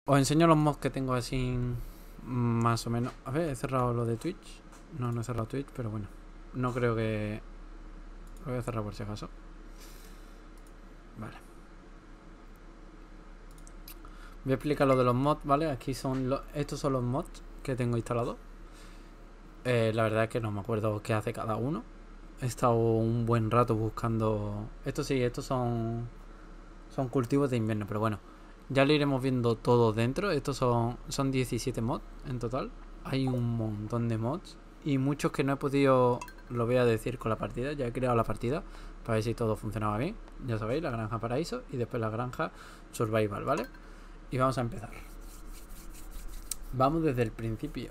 Os enseño los mods que tengo así más o menos. A ver, he cerrado lo de Twitch. No, no he cerrado Twitch, pero bueno. No creo que... Lo voy a cerrar por si acaso. Vale. Voy a explicar lo de los mods, ¿vale? Aquí son estos son los mods que tengo instalados. La verdad es que no me acuerdo qué hace cada uno. He estado un buen rato buscando... Estos sí, estos son cultivos de invierno, pero bueno. Ya lo iremos viendo todo dentro. Estos son 17 mods en total. Hay un montón de mods. Y muchos que no he podido... Lo voy a decir con la partida. Ya he creado la partida para ver si todo funcionaba bien. Ya sabéis, la granja paraíso y después la granja survival, ¿vale? Y vamos a empezar. Vamos desde el principio.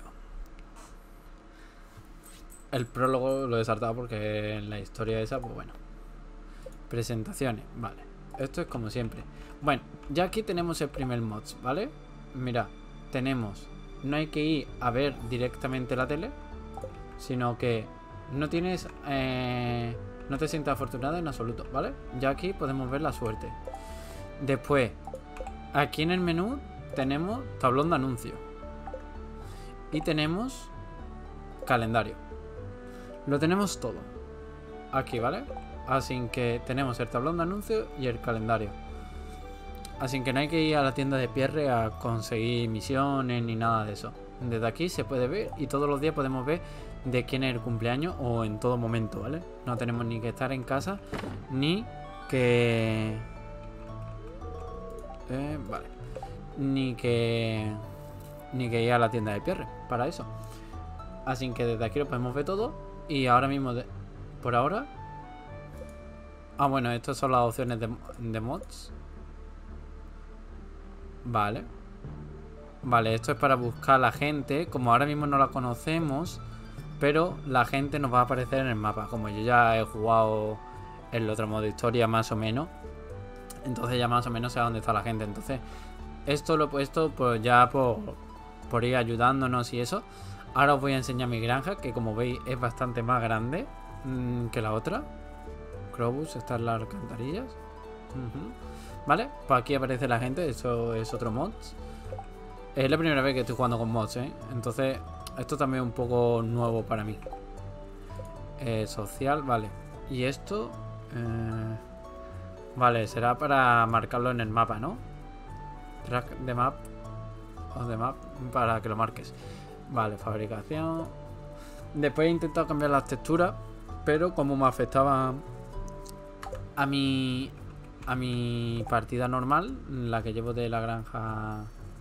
El prólogo lo he saltado porque en la historia esa, pues bueno. Presentaciones, vale. Esto es como siempre. Bueno, ya aquí tenemos el primer mods, ¿vale? Mira, tenemos... No hay que ir a ver directamente la tele, sino que no tienes... no te sientas afortunado en absoluto, ¿vale? Ya aquí podemos ver la suerte. Después, aquí en el menú tenemos tablón de anuncios. Y tenemos calendario. Lo tenemos todo aquí, ¿vale? Así que tenemos el tablón de anuncios y el calendario. Así que no hay que ir a la tienda de Pierre a conseguir misiones ni nada de eso. Desde aquí se puede ver y todos los días podemos ver de quién es el cumpleaños o en todo momento, ¿vale? No tenemos ni que estar en casa ni que... vale. Ni que ir a la tienda de Pierre para eso. Así que desde aquí lo podemos ver todo. Y ahora mismo, por ahora... Ah, bueno, estas son las opciones de mods. Vale. Vale, esto es para buscar a la gente. Como ahora mismo no la conocemos, pero la gente nos va a aparecer en el mapa. Como yo ya he jugado el otro modo de historia más o menos, entonces ya más o menos sé dónde está la gente. Entonces esto lo he puesto pues ya por ir ayudándonos y eso. Ahora os voy a enseñar mi granja, que como veis es bastante más grande que la otra. Crobus, están las alcantarillas. Vale, pues aquí aparece la gente. Esto es otro mod. Es la primera vez que estoy jugando con mods, ¿eh? Entonces esto también es un poco nuevo para mí. Social, vale. Y esto vale, será para marcarlo en el mapa, ¿no? Track de map o de map para que lo marques. Vale, fabricación. Después he intentado cambiar las texturas, pero como me afectaba a mi partida normal, la que llevo de la granja...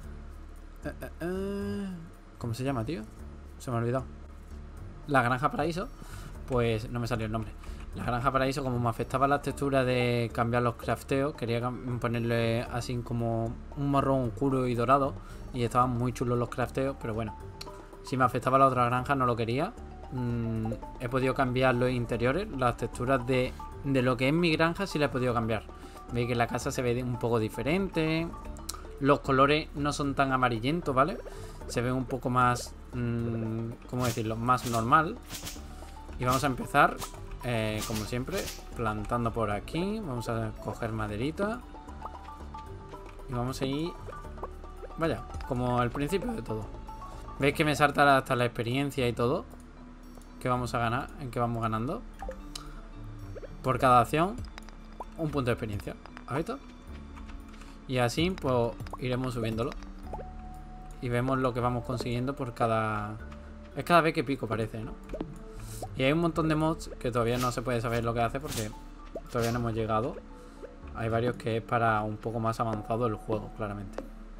¿Cómo se llama, tío? Se me ha olvidado. La granja paraíso. Pues no me salió el nombre. La granja paraíso, como me afectaba la textura de cambiar los crafteos, quería ponerle así como un marrón oscuro y dorado. Y estaban muy chulos los crafteos, pero bueno, si me afectaba la otra granja no lo quería. He podido cambiar los interiores, las texturas de lo que es mi granja sí la he podido cambiar. Veis que la casa se ve un poco diferente. Los colores no son tan amarillentos, ¿vale? Se ve un poco más... ¿cómo decirlo? Más normal. Y vamos a empezar, como siempre, plantando por aquí. Vamos a coger maderita. Y vamos a ir... Vaya, como al principio de todo. ¿Veis que me salta hasta la experiencia y todo? Que vamos a ganar, en que vamos ganando. Por cada acción, un punto de experiencia. ¿Has visto? Y así, pues, iremos subiéndolo. Y vemos lo que vamos consiguiendo por cada... Es cada vez que pico, parece, ¿no? Y hay un montón de mods que todavía no se puede saber lo que hace porque todavía no hemos llegado. Hay varios que es para un poco más avanzado el juego, claramente.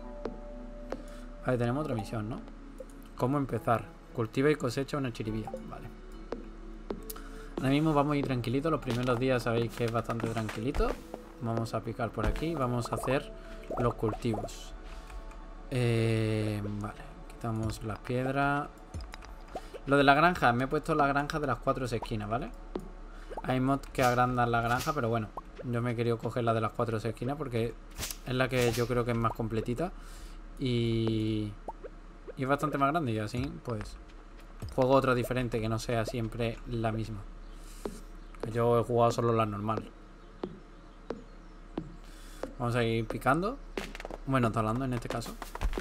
A ver, tenemos otra misión, ¿no? ¿Cómo empezar? Cultiva y cosecha una chiribía. Vale. Ahora mismo vamos a ir tranquilitos. Los primeros días sabéis que es bastante tranquilito. Vamos a picar por aquí. Vamos a hacer los cultivos. Vale. Quitamos las piedras. Lo de la granja. Me he puesto la granja de las 4 esquinas, ¿vale? Hay mods que agrandan la granja, pero bueno, yo me he querido coger la de las 4 esquinas porque es la que yo creo que es más completita. Y es bastante más grande. Y así, pues, juego otra diferente que no sea siempre la misma. Yo he jugado solo la normal. Vamos a ir picando. Bueno, talando en este caso.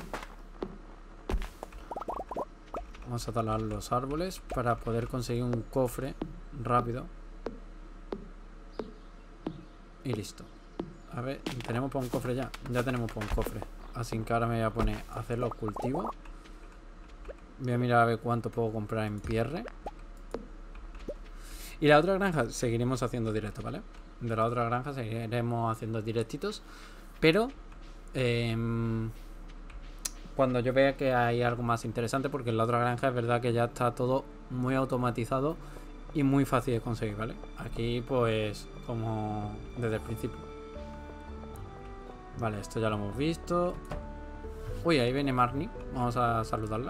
Vamos a talar los árboles para poder conseguir un cofre rápido. Y listo. A ver, ¿tenemos para un cofre ya? Ya tenemos para un cofre. Así que ahora me voy a poner a hacer los cultivos. Voy a mirar a ver cuánto puedo comprar en pierre. Y la otra granja seguiremos haciendo directo, ¿vale? De la otra granja seguiremos haciendo directitos. Pero cuando yo vea que hay algo más interesante, porque en la otra granja es verdad que ya está todo muy automatizado y muy fácil de conseguir, ¿vale? Aquí pues como desde el principio. Vale, esto ya lo hemos visto. Uy, ahí viene Marnie. Vamos a saludarla.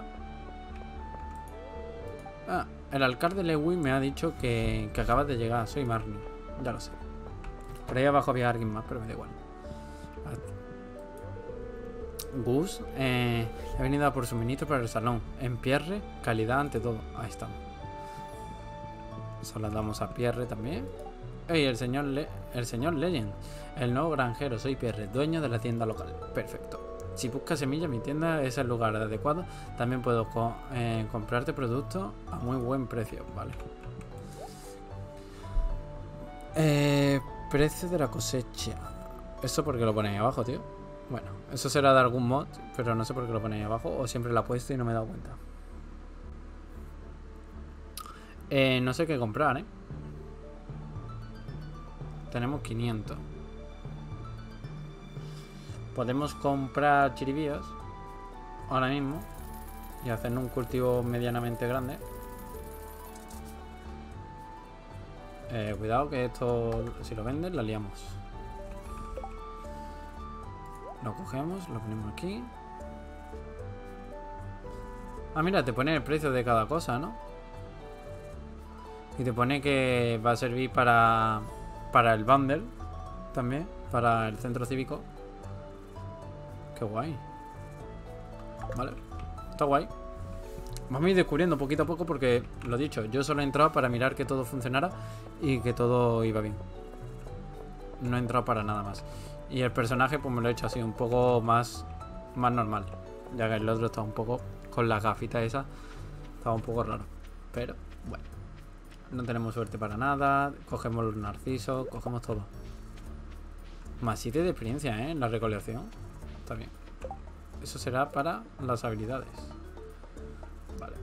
Ah, el alcalde Lewis me ha dicho que acabas de llegar. Soy Marnie. Ya lo sé. Por ahí abajo había alguien más, pero me da igual. Gus, he venido a por suministro para el salón. En Pierre, calidad ante todo. Ahí estamos. Saludamos a Pierre también. Hey, el señor Legend. El nuevo granjero, soy Pierre, dueño de la tienda local. Perfecto. Si buscas semillas, mi tienda es el lugar adecuado. También puedo comprarte productos a muy buen precio, vale. Precio de la cosecha. ¿Eso por qué lo ponéis abajo, tío? Bueno, eso será de algún mod, pero no sé por qué lo ponéis abajo. O siempre lo he puesto y no me he dado cuenta. No sé qué comprar, ¿eh? Tenemos 500. Podemos comprar chiribías ahora mismo y hacernos un cultivo medianamente grande. Cuidado que esto, si lo venden, la liamos. Lo cogemos, lo ponemos aquí. Ah, mira, te pone el precio de cada cosa, ¿no? Y te pone que va a servir para el bundle también, para el centro cívico. Qué guay. Vale, está guay. Vamos a ir descubriendo poquito a poco porque, lo dicho, yo solo he entrado para mirar que todo funcionara y que todo iba bien. No he entrado para nada más. Y el personaje pues me lo he hecho así un poco más normal. Ya que el otro estaba un poco con las gafitas esas. Estaba un poco raro. Pero bueno. No tenemos suerte para nada. Cogemos los narcisos. Cogemos todo. Más 7 de experiencia, ¿eh? En la recolección. Está bien. Eso será para las habilidades. Vale.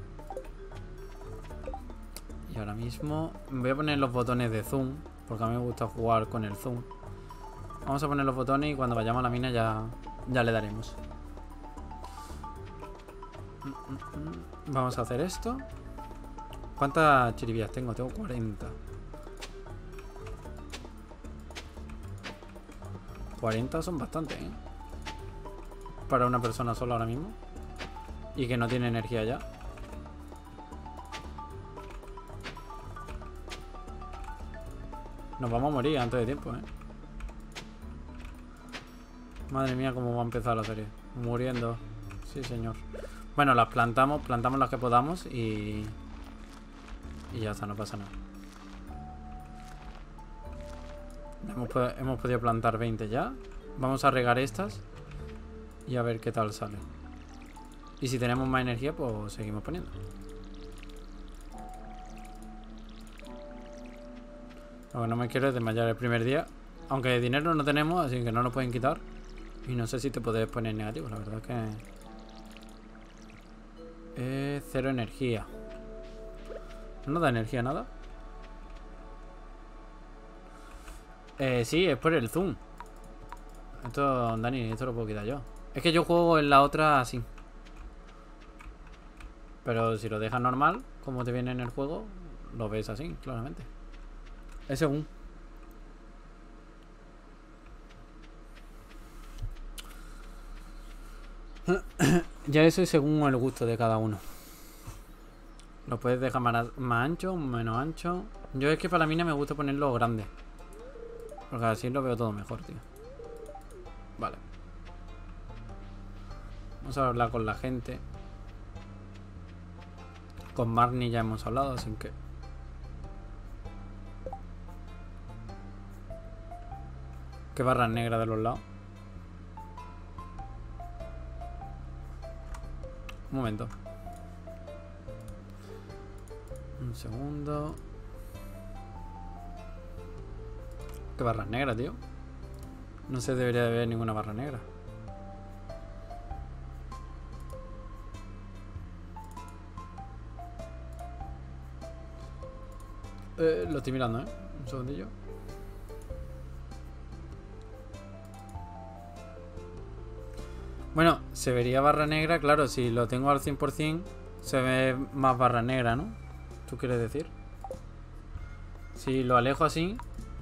Y ahora mismo voy a poner los botones de zoom. Porque a mí me gusta jugar con el zoom. Vamos a poner los botones y cuando vayamos a la mina ya le daremos. Vamos a hacer esto. ¿Cuántas chiribías tengo? Tengo 40. 40 son bastante, ¿eh? Para una persona sola ahora mismo. Y que no tiene energía ya. Nos vamos a morir antes de tiempo, ¿eh? Madre mía, cómo va a empezar la serie. Muriendo. Sí, señor. Bueno, las plantamos las que podamos y ya está, no pasa nada. Hemos podido plantar 20 ya. Vamos a regar estas y a ver qué tal sale. Y si tenemos más energía, pues seguimos poniendo. Lo que no me quiero es desmayar el primer día. Aunque dinero no tenemos, así que no nos pueden quitar. Y no sé si te puedes poner negativo, la verdad que... cero energía. ¿No da energía nada? Sí, es por el zoom. Esto, Dani, esto lo puedo quitar yo. Es que yo juego en la otra así. Pero si lo dejas normal, como te viene en el juego, lo ves así, claramente. Es según. Ya eso es según el gusto de cada uno. Lo puedes dejar más ancho, menos ancho. Yo es que para la mina me gusta ponerlo grande. Porque así lo veo todo mejor, tío. Vale. Vamos a hablar con la gente. Con Marnie ya hemos hablado, así que... ¿Qué barras negras de los lados? Un momento. Un segundo. ¿Qué barras negras, tío? No se debería de ver ninguna barra negra. Lo estoy mirando, un segundillo. Bueno, se vería barra negra, claro, si lo tengo al 100% se ve más barra negra, ¿no? ¿Tú quieres decir? Si lo alejo así...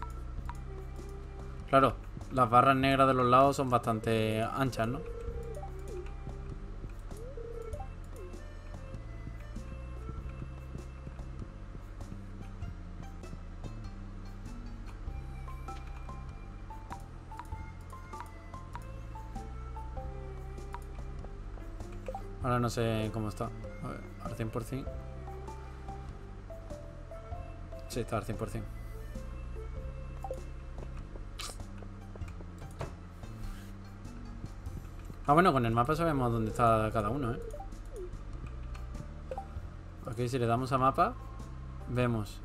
Claro, las barras negras de los lados son bastante anchas, ¿no? Ahora no sé cómo está. A ver, al 100%. Sí, está al 100%. Ah, bueno, con el mapa sabemos dónde está cada uno, ¿eh? Aquí si le damos a mapa, vemos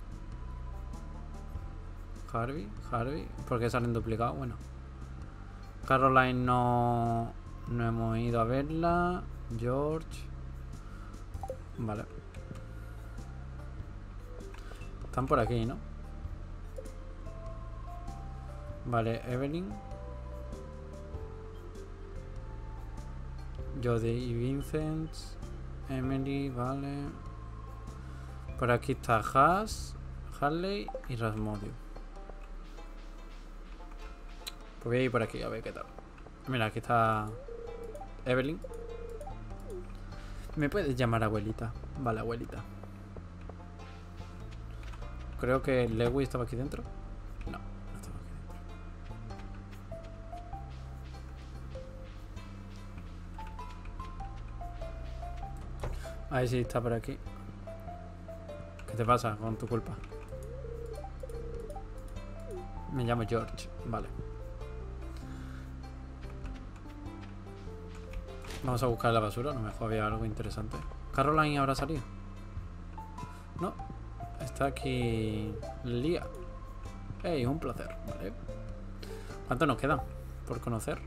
Harvey, ¿por qué salen duplicados? Bueno, Caroline no hemos ido a verla. George, vale, están por aquí, ¿no? Vale, Evelyn, Jodie y Vincent, Emily, vale. Por aquí está Haas, Harley y Rasmodium. Pues voy a ir por aquí a ver qué tal. Mira, aquí está Evelyn. ¿Me puedes llamar abuelita? Vale, abuelita. Creo que Lewis estaba aquí dentro. No, no estaba aquí dentro. Ahí sí está por aquí. ¿Qué te pasa con tu culpa? Me llamo George. Vale. Vamos a buscar la basura. No me mejor había algo interesante. ¿Caroline habrá salido? No. Está aquí Lía. Hey, un placer. Vale. ¿Cuánto nos quedan por conocer?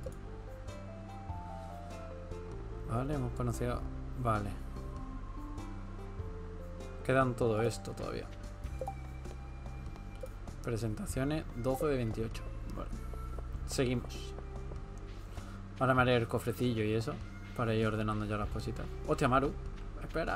Vale, hemos conocido... Vale. Quedan todo esto todavía. Presentaciones 12 de 28. Vale. Seguimos. Ahora me haré el cofrecillo y eso. Para ir ordenando ya las cositas. Hostia, Maru. Espera.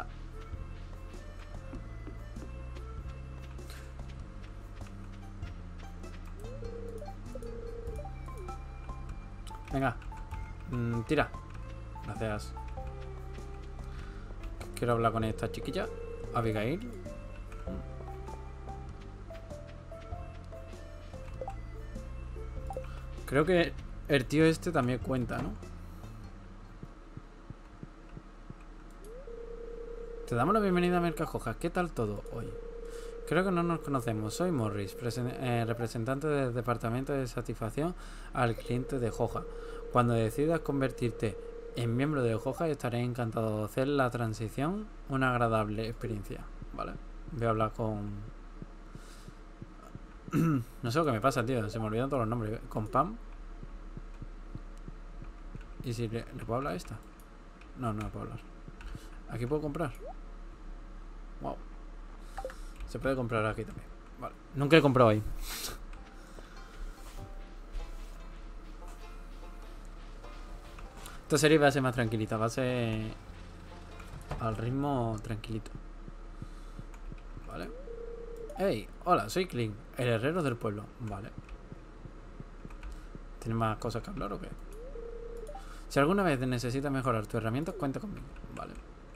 Venga. Tira. Gracias. Quiero hablar con esta chiquilla. Abigail. Creo que el tío este también cuenta, ¿no? Te damos la bienvenida a Mercajoja. ¿Qué tal todo hoy? Creo que no nos conocemos. Soy Morris, representante del departamento de satisfacción al cliente de Joja. Cuando decidas convertirte en miembro de Joja, estaré encantado de hacer la transición una agradable experiencia. Vale. Voy a hablar con... No sé lo que me pasa, tío. Se me olvidan todos los nombres. Con Pam. ¿Y si le puedo hablar a esta? No, no le puedo hablar. ¿Aquí puedo comprar? Wow. Se puede comprar aquí también. Vale. Nunca he comprado ahí. Esta serie va a ser más tranquilita. Va a ser al ritmo tranquilito. Vale. Hey, hola, soy Clint, el herrero del pueblo. Vale. ¿Tienes más cosas que hablar o qué? Si alguna vez necesitas mejorar tu herramienta, cuenta conmigo. Vale.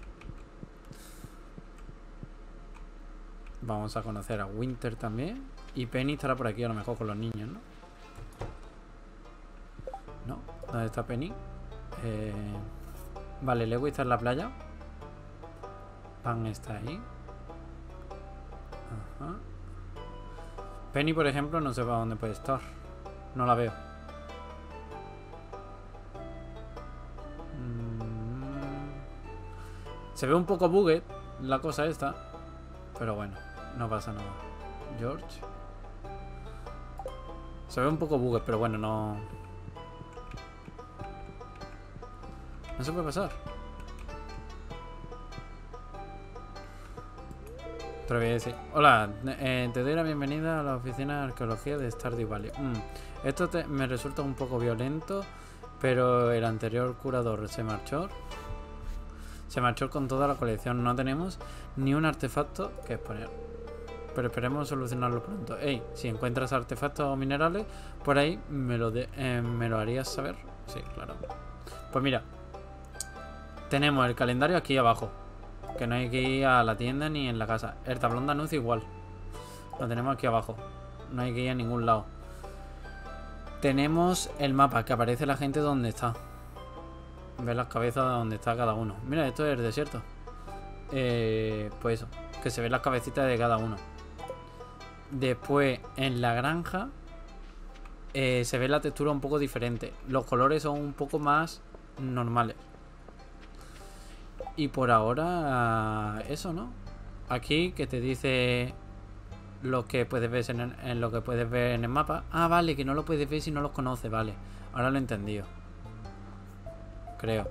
Vamos a conocer a Winter también. Y Penny estará por aquí a lo mejor con los niños, ¿no? ¿No? ¿Dónde está Penny? Vale, Lewis está en la playa. Pan está ahí. Ajá. Penny, por ejemplo, no sé para dónde puede estar. No la veo. Se ve un poco bugue la cosa esta. Pero bueno, no pasa nada. George. Se ve un poco bugue, pero bueno, no... No se puede pasar. Otra vez, sí. Hola, te doy la bienvenida a la oficina de arqueología de Stardew Valley. Esto me resulta un poco violento, pero el anterior curador se marchó. Se marchó con toda la colección. No tenemos ni un artefacto que exponer. Pero esperemos solucionarlo pronto. Ey, si encuentras artefactos o minerales por ahí, me lo harías saber. Sí, claro. Pues mira, tenemos el calendario aquí abajo, que no hay que ir a la tienda ni en la casa. El tablón de anuncio igual, lo tenemos aquí abajo. No hay que ir a ningún lado. Tenemos el mapa, que aparece la gente donde está. Ver las cabezas de donde está cada uno. Mira, esto es el desierto. Pues eso, que se ven las cabecitas de cada uno. Después, en la granja, se ve la textura un poco diferente. Los colores son un poco más normales. Y por ahora, eso, ¿no? Aquí que te dice lo que puedes ver en lo que puedes ver en el mapa. Ah, vale, que no lo puedes ver si no los conoces, vale. Ahora lo he entendido. Creo.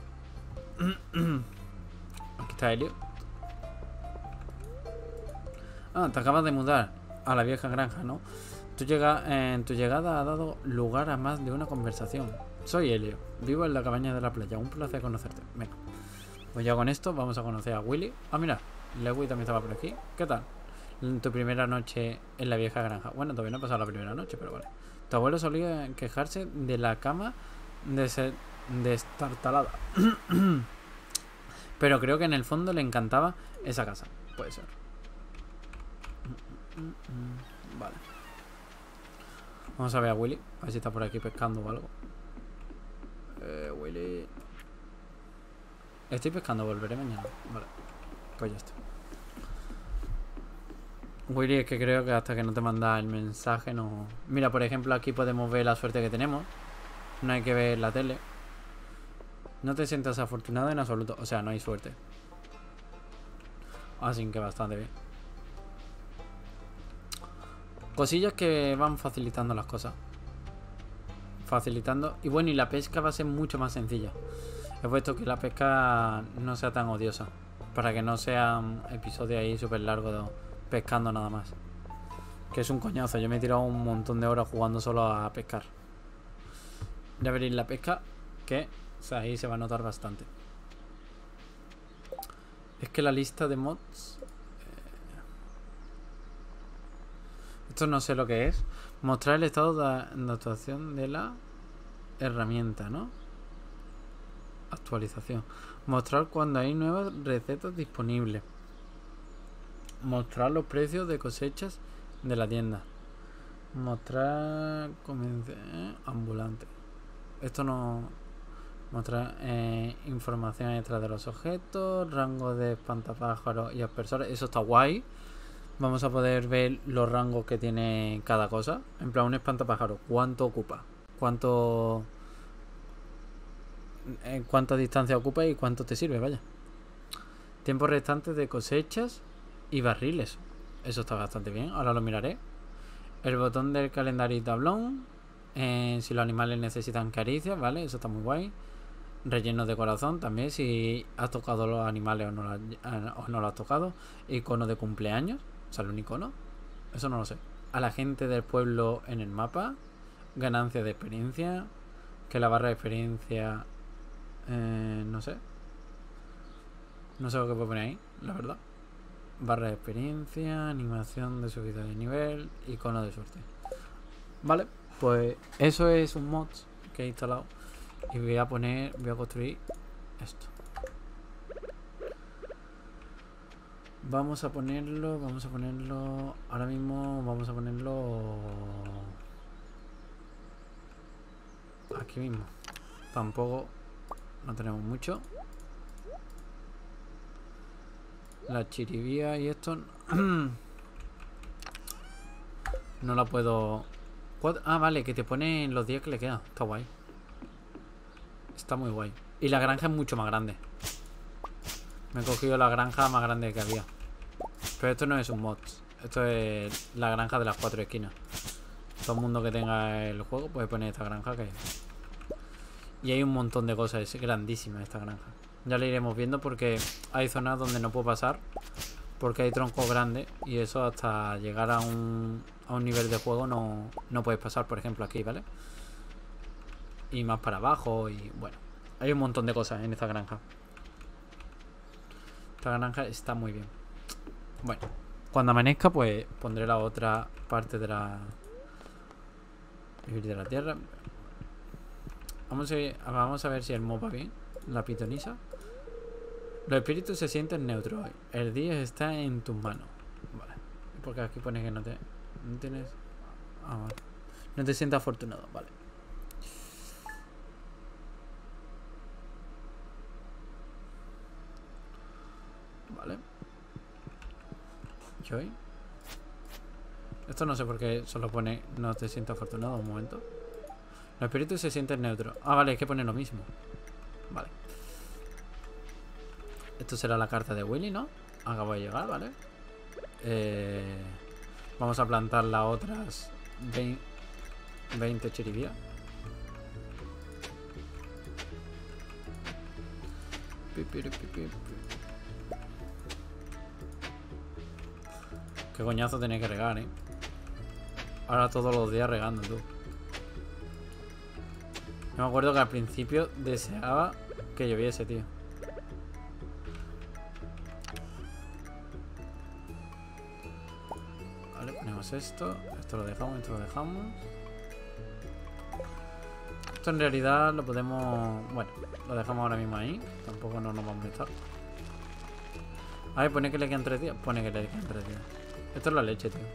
Aquí está Helio. Ah, te acabas de mudar a la vieja granja, ¿no? Tu llegada ha dado lugar a más de una conversación. Soy Helio, vivo en la cabaña de la playa. Un placer conocerte. Venga. Pues ya con esto vamos a conocer a Willy. Ah, mira, Lewis también estaba por aquí. ¿Qué tal? Tu primera noche en la vieja granja. Bueno, todavía no ha pasado la primera noche, pero vale. Tu abuelo solía quejarse de la cama destartalada. Pero creo que en el fondo le encantaba esa casa. Puede ser. Vale. Vamos a ver a Willy. A ver si está por aquí pescando o algo. Willy. Estoy pescando, volveré mañana. Vale. Pues ya está. Willy, es que creo que hasta que no te manda el mensaje no... Mira, por ejemplo, aquí podemos ver la suerte que tenemos. No hay que ver la tele. No te sientas afortunado en absoluto. O sea, no hay suerte. Así que bastante bien. Cosillas que van facilitando las cosas. Facilitando. Y bueno, y la pesca va a ser mucho más sencilla. He puesto que la pesca no sea tan odiosa. Para que no sea un episodio ahí súper largo pescando nada más. Que es un coñazo. Yo me he tirado un montón de horas jugando solo a pescar. Ya veréis la pesca, que o sea, ahí se va a notar bastante. Es que la lista de mods... Esto no sé lo que es. Mostrar el estado de actuación de la herramienta, ¿no? Actualización. Mostrar cuando hay nuevas recetas disponibles. Mostrar los precios de cosechas de la tienda. Mostrar ambulante. Esto no... Mostrar información extra de los objetos. Rango de espantapájaros y aspersores. Eso está guay. Vamos a poder ver los rangos que tiene cada cosa. En plan, un espantapájaro, ¿cuánto ocupa? ¿Cuánta distancia ocupa y cuánto te sirve? Vaya. Tiempo restante de cosechas y barriles. Eso está bastante bien. Ahora lo miraré. El botón del calendario y tablón. Si los animales necesitan caricias, ¿vale? Eso está muy guay. Rellenos de corazón también, si has tocado los animales o no lo has tocado. Icono de cumpleaños. ¿Sale un icono? Eso no lo sé. A la gente del pueblo en el mapa. Ganancia de experiencia. Que la barra de experiencia... no sé. No sé lo que puedo poner ahí, la verdad. Barra de experiencia. Animación de subida de nivel. Icono de suerte. Vale, pues eso es un mod que he instalado. Y voy a construir esto. Vamos a ponerlo. Ahora mismo vamos a ponerlo aquí mismo. Tampoco no tenemos mucho. La chiribía y esto no la puedo... Ah, vale, que te pone los días que le quedan. Está guay. Está muy guay. Y la granja es mucho más grande. Me he cogido la granja más grande que había. Pero esto no es un mod. Esto es la granja de las 4 esquinas. Todo el mundo que tenga el juego puede poner esta granja que hay. Y hay un montón de cosas. Es grandísima esta granja. Ya la iremos viendo porque hay zonas donde no puedo pasar. Porque hay troncos grandes. Y eso hasta llegar a un nivel de juego no puedes pasar. Por ejemplo aquí, ¿vale? Y más para abajo. Y bueno, hay un montón de cosas en esta granja. Esta granja está muy bien. Bueno, cuando amanezca pues pondré la otra parte de la... Vivir de la tierra. Vamos a ver si el mob va bien. La pitonisa. Los espíritus se sienten neutros hoy. El día está en tus manos. Vale. Porque aquí pone que no tienes... Ah, vale. No te sientas afortunado. Vale. Vale. ¿Y hoy? Esto no sé por qué solo pone no te sientas afortunado. Un momento. Los espíritus se sienten neutros. Ah, vale, hay que poner lo mismo. Vale. Esto será la carta de Willy, ¿no? Acabo de llegar, ¿vale? Vamos a plantar las otras 20 chiribías. Qué coñazo tenía que regar, ¿eh? Ahora todos los días regando, tú. Yo me acuerdo que al principio deseaba que lloviese, tío. Vale, ponemos esto. Esto lo dejamos, esto lo dejamos. Esto en realidad lo podemos... Bueno, lo dejamos ahora mismo ahí. Tampoco nos vamos a molestar. A ver, pone que le quedan 3 días. Pone que le quedan 3 días. Esto es la leche, tío.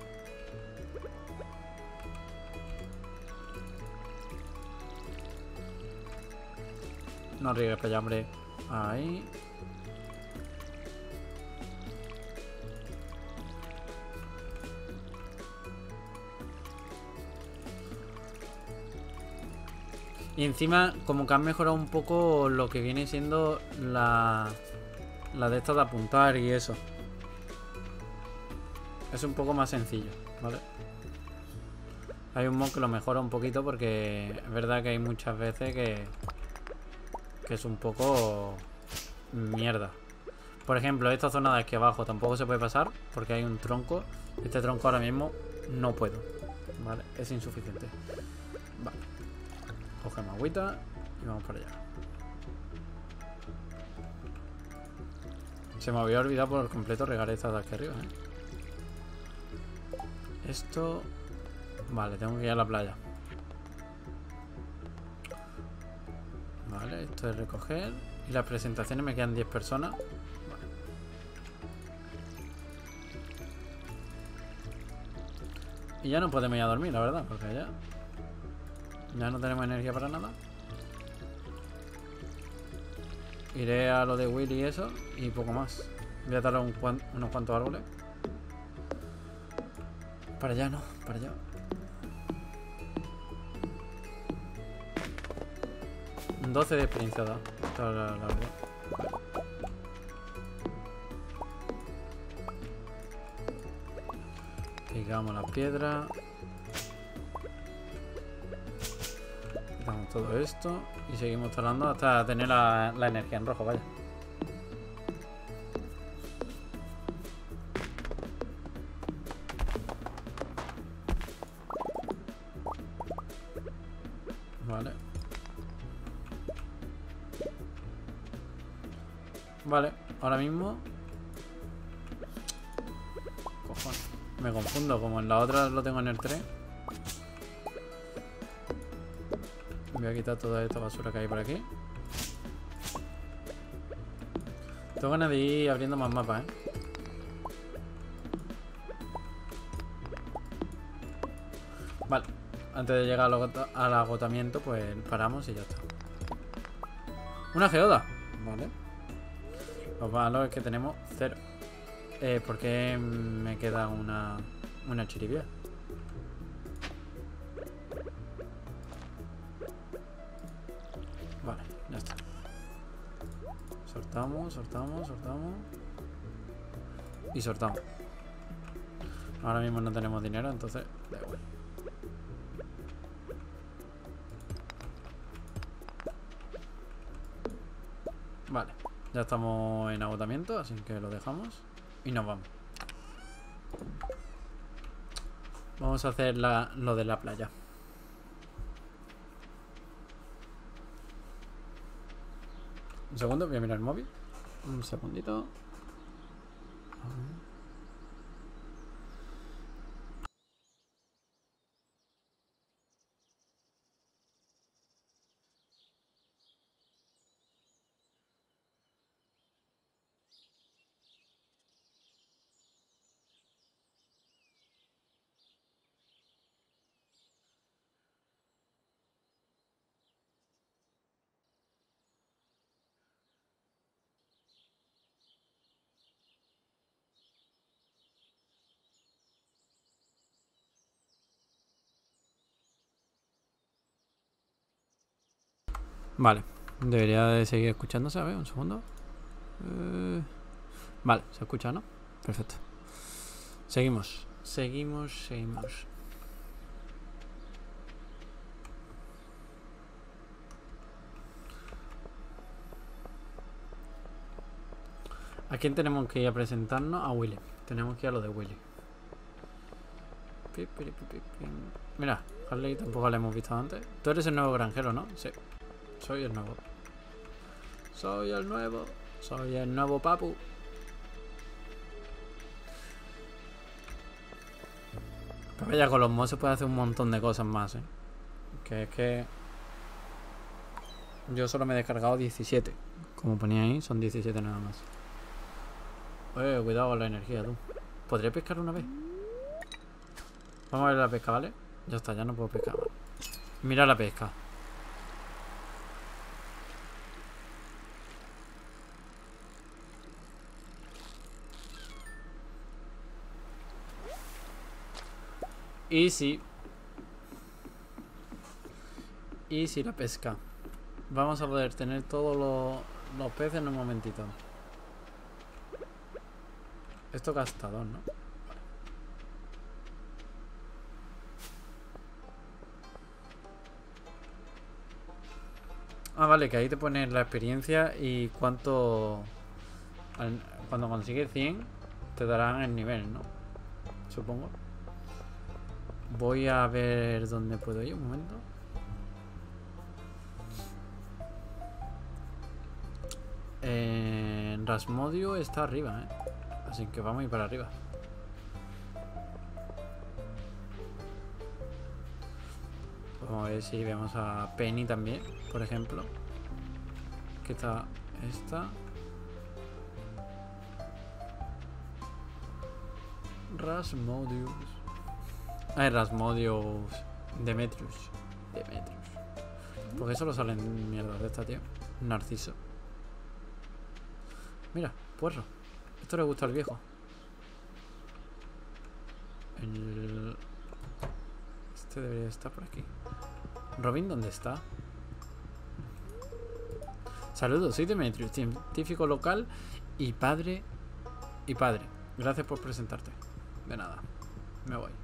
No riegues para allá, hombre. Ahí. Y encima, como que han mejorado un poco lo que viene siendo la de estas de apuntar y eso. Es un poco más sencillo, ¿vale? Hay un mod que lo mejora un poquito porque es verdad que hay muchas veces que es un poco mierda. Por ejemplo, esta zona de aquí abajo tampoco se puede pasar porque hay un tronco. Este tronco ahora mismo no puedo, ¿vale? Es insuficiente. Vale. Cogemos agüita y vamos para allá. Se me había olvidado por completo regar esta de aquí arriba, ¿eh? Esto... Vale, tengo que ir a la playa. Vale, esto es recoger. Y las presentaciones me quedan 10 personas. Vale. Y ya no podemos ir a dormir, la verdad, porque ya no tenemos energía para nada. Iré a lo de Willy y eso. Y poco más. Voy a talar unos cuantos árboles. Para allá, no, para allá. Un 12 de experiencia da. Picamos las piedras. Quitamos todo esto. Y seguimos talando hasta tener la energía en rojo, vaya. Vale. Vale, ahora mismo... Cojones. Me confundo, como en la otra lo tengo en el 3. Voy a quitar toda esta basura que hay por aquí. Tengo ganas de ir abriendo más mapas, ¿eh? Vale, antes de llegar al agotamiento, pues paramos y ya está. Una geoda. Vale. Lo malo es que tenemos 0. ¿Por qué me queda una chiribía? Vale, ya está. Soltamos, soltamos, soltamos. Y soltamos. Ahora mismo no tenemos dinero, entonces da igual. Vale, ya estamos en agotamiento, así que lo dejamos y nos vamos. Vamos a hacer lo de la playa. Un segundo, voy a mirar el móvil. Un segundito. Vale, debería de seguir escuchándose. A ver, un segundo. Vale, se escucha, ¿no? Perfecto. Seguimos, seguimos, seguimos. ¿A quién tenemos que ir a presentarnos? A Willy. Tenemos que ir a lo de Willy. Mira, Harley tampoco la hemos visto antes. Tú eres el nuevo granjero, ¿no? Sí. Soy el nuevo. Soy el nuevo. Soy el nuevo papu. Pero vaya, con los mods se puede hacer un montón de cosas más, ¿eh? Que es que... yo solo me he descargado 17. Como ponía ahí, son 17 nada más. Cuidado con la energía, tú. ¿Podría pescar una vez? Vamos a ver la pesca, ¿vale? Ya está, ya no puedo pescar. Mira la pesca. Easy. Easy la pesca. Vamos a poder tener todos los peces en un momentito. Esto gastador, ¿no? Ah, vale, que ahí te pones la experiencia y cuánto... Cuando consigues 100 te darán el nivel, ¿no? Supongo. Voy a ver dónde puedo ir, un momento. Rasmodio está arriba, así que vamos a ir para arriba. Vamos a ver si vemos a Penny también, por ejemplo. ¿Qué está esta? Rasmodius. Ay, Rasmodius. Demetrius. Porque solo salen mierdas de esta, tío. Narciso. Mira, puerro. Esto le gusta al viejo. Este debería estar por aquí. Robin, ¿dónde está? Saludos, soy Demetrius, científico local y padre. Gracias por presentarte. De nada. Me voy.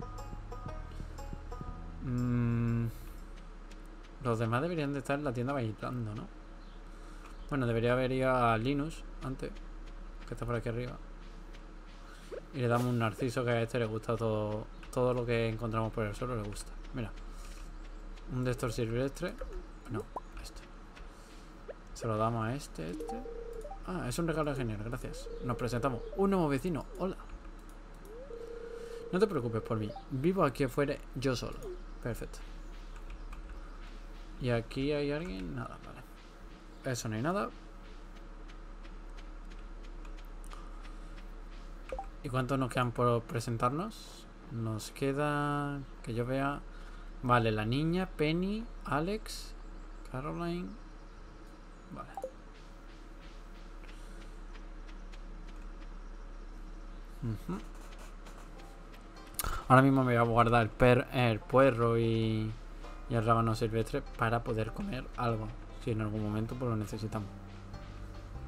Los demás deberían de estar en la tienda bailando, ¿no? Bueno, debería haber ido a Linus antes, que está por aquí arriba. Y le damos un narciso, que a este le gusta todo lo que encontramos por el suelo, le gusta. Mira. Un de estos silvestres. No, este. Se lo damos a este. Ah, es un regalo genial, gracias. Nos presentamos. Un nuevo vecino, hola. No te preocupes por mí. Vivo aquí afuera yo solo. Perfecto. ¿Y aquí hay alguien? Nada, vale. Eso no hay nada. ¿Y cuántos nos quedan por presentarnos? Nos queda... que yo vea... Vale, la niña, Penny, Alex, Caroline... Vale. Ahora mismo me voy a guardar el puerro y el rábano silvestre para poder comer algo. Si en algún momento pues lo necesitamos.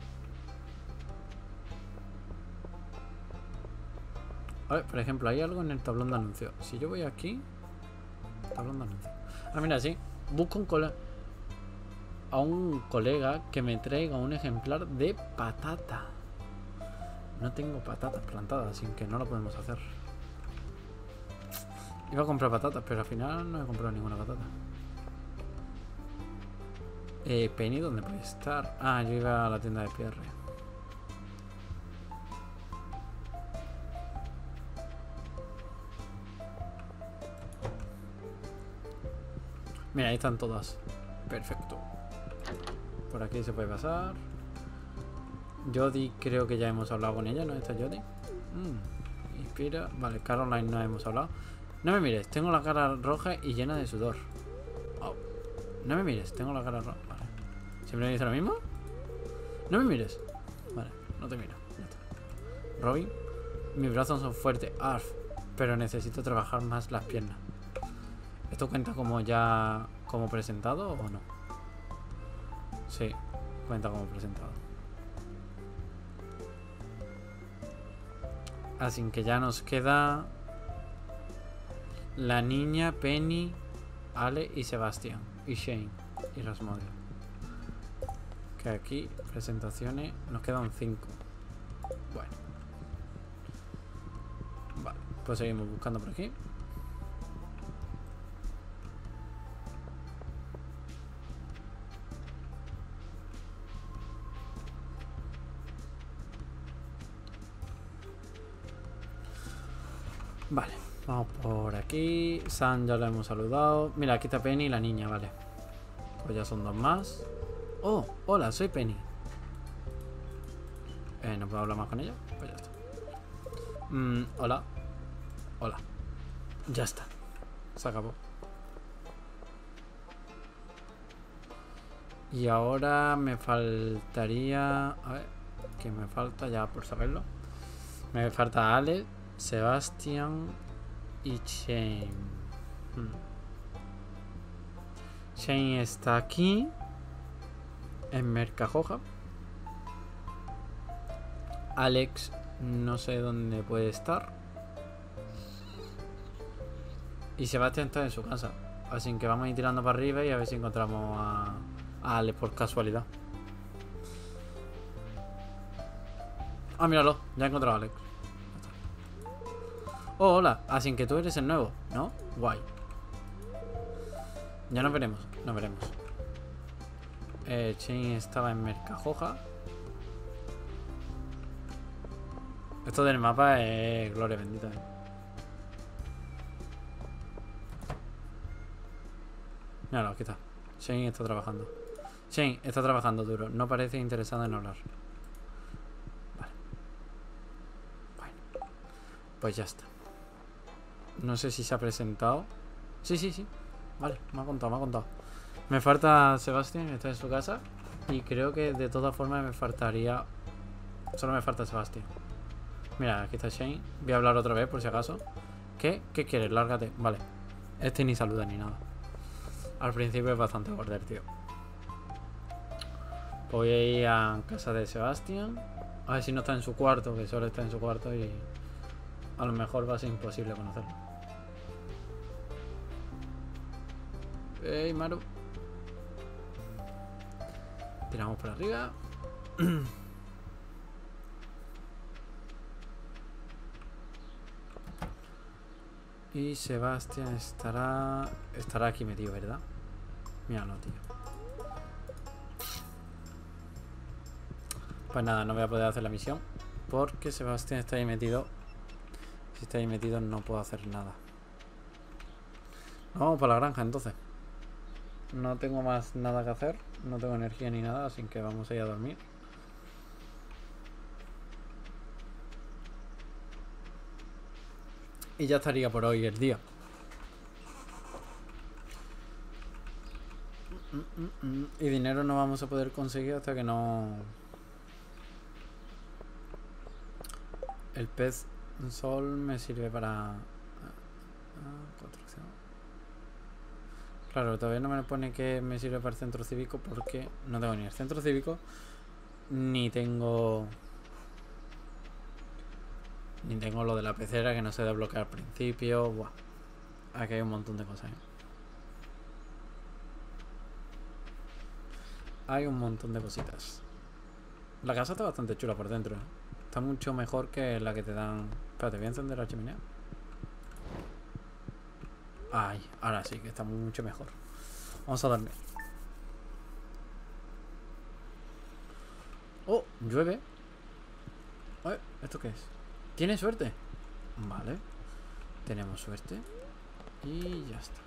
A ver, por ejemplo, hay algo en el tablón de anuncios. Si yo voy aquí... Tablón de anuncios. Ah, mira, sí. Busco a un colega que me traiga un ejemplar de patata. No tengo patatas plantadas, así que no lo podemos hacer. Iba a comprar patatas, pero al final no he comprado ninguna patata. Penny, ¿dónde puede estar? Ah, yo iba a la tienda de Pierre. Mira, ahí están todas. Perfecto. Por aquí se puede pasar. Jodie, creo que ya hemos hablado con ella, ¿no? ¿Está Jodie? Inspira. Vale, Caroline no hemos hablado. No me mires, tengo la cara roja y llena de sudor. Oh. No me mires, tengo la cara roja. Vale. ¿Siempre me dice lo mismo? No me mires. Vale, no te miro. Ya está. Robin, mis brazos son fuertes. Arf. Pero necesito trabajar más las piernas. ¿Esto cuenta como ya como presentado o no? Sí, cuenta como presentado. Así que ya nos queda la niña, Penny, Ale y Sebastián. Y Shane y Rasmodiel. Que aquí, presentaciones, nos quedan 5. Bueno. Vale, pues seguimos buscando por aquí. Vale, vamos por aquí. Sam ya lo hemos saludado. Mira, aquí está Penny y la niña, vale. Pues ya son 2 más. Oh, hola, soy Penny. ¿No puedo hablar más con ella? Pues ya está. Hola. Hola. Ya está. Se acabó. Y ahora me faltaría... A ver, ¿qué me falta ya por saberlo? Me falta Alex, Sebastián y Shane. Shane está aquí en Mercajoja. Alex no sé dónde puede estar. Y Sebastián está en su casa. Así que vamos a ir tirando para arriba y a ver si encontramos a Alex por casualidad. Ah, míralo, ya he encontrado a Alex. Oh, hola, así que tú eres el nuevo, ¿no? Guay. Ya nos veremos, nos veremos. Shane estaba en Mercajoja. Esto del mapa es gloria bendita, Míralo, aquí está. Shane está trabajando. Shane está trabajando duro. No parece interesado en hablar. Vale. Bueno. Pues ya está. No sé si se ha presentado. Sí. Vale, me ha contado. Me falta Sebastián, está en su casa. Y creo que de todas formas me faltaría... Solo me falta Sebastián. Mira, aquí está Shane. Voy a hablar otra vez por si acaso. ¿Qué? ¿Qué quieres? Lárgate. Vale. Este ni saluda ni nada. Al principio es bastante border, tío. Voy a ir a casa de Sebastián. A ver si no está en su cuarto, que solo está en su cuarto y... A lo mejor va a ser imposible conocerlo. ¡Ey, Maru! Tiramos por arriba. Y Sebastián estará aquí metido, ¿verdad? Míralo, tío. Pues nada, no voy a poder hacer la misión porque Sebastián está ahí metido. Si está ahí metido no puedo hacer nada. Vamos para la granja entonces. No tengo más nada que hacer. No tengo energía ni nada, así que vamos a ir a dormir. Y ya estaría por hoy el día. Y dinero no vamos a poder conseguir hasta que no... El pez sol me sirve para... construcción. Claro, todavía no me pone que me sirve para el centro cívico porque no tengo ni el centro cívico ni tengo Ni tengo lo de la pecera que no se desbloquea al principio. Buah. Aquí hay un montón de cosas, ¿eh? Hay un montón de cositas. La casa está bastante chula por dentro, ¿eh? Está mucho mejor que la que te dan... Espérate, voy a encender la chimenea. Ay, ahora sí, que está mucho mejor. Vamos a dormir. Oh, llueve. ¿Esto qué es? ¿Tiene suerte? Vale. Tenemos suerte. Y ya está.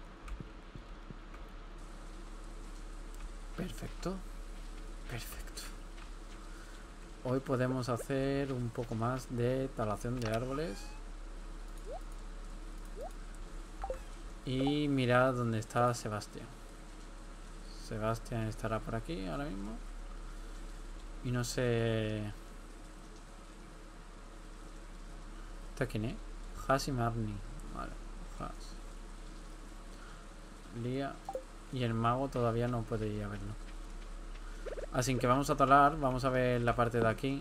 Perfecto. Perfecto. Hoy podemos hacer un poco más de talación de árboles. Y mirad dónde está Sebastián. Sebastián estará por aquí ahora mismo. Y no sé... ¿Está quién es? Has y Marnie. Vale, Has. Lía. Y el mago todavía no puede ir a verlo. Así que vamos a talar. Vamos a ver la parte de aquí.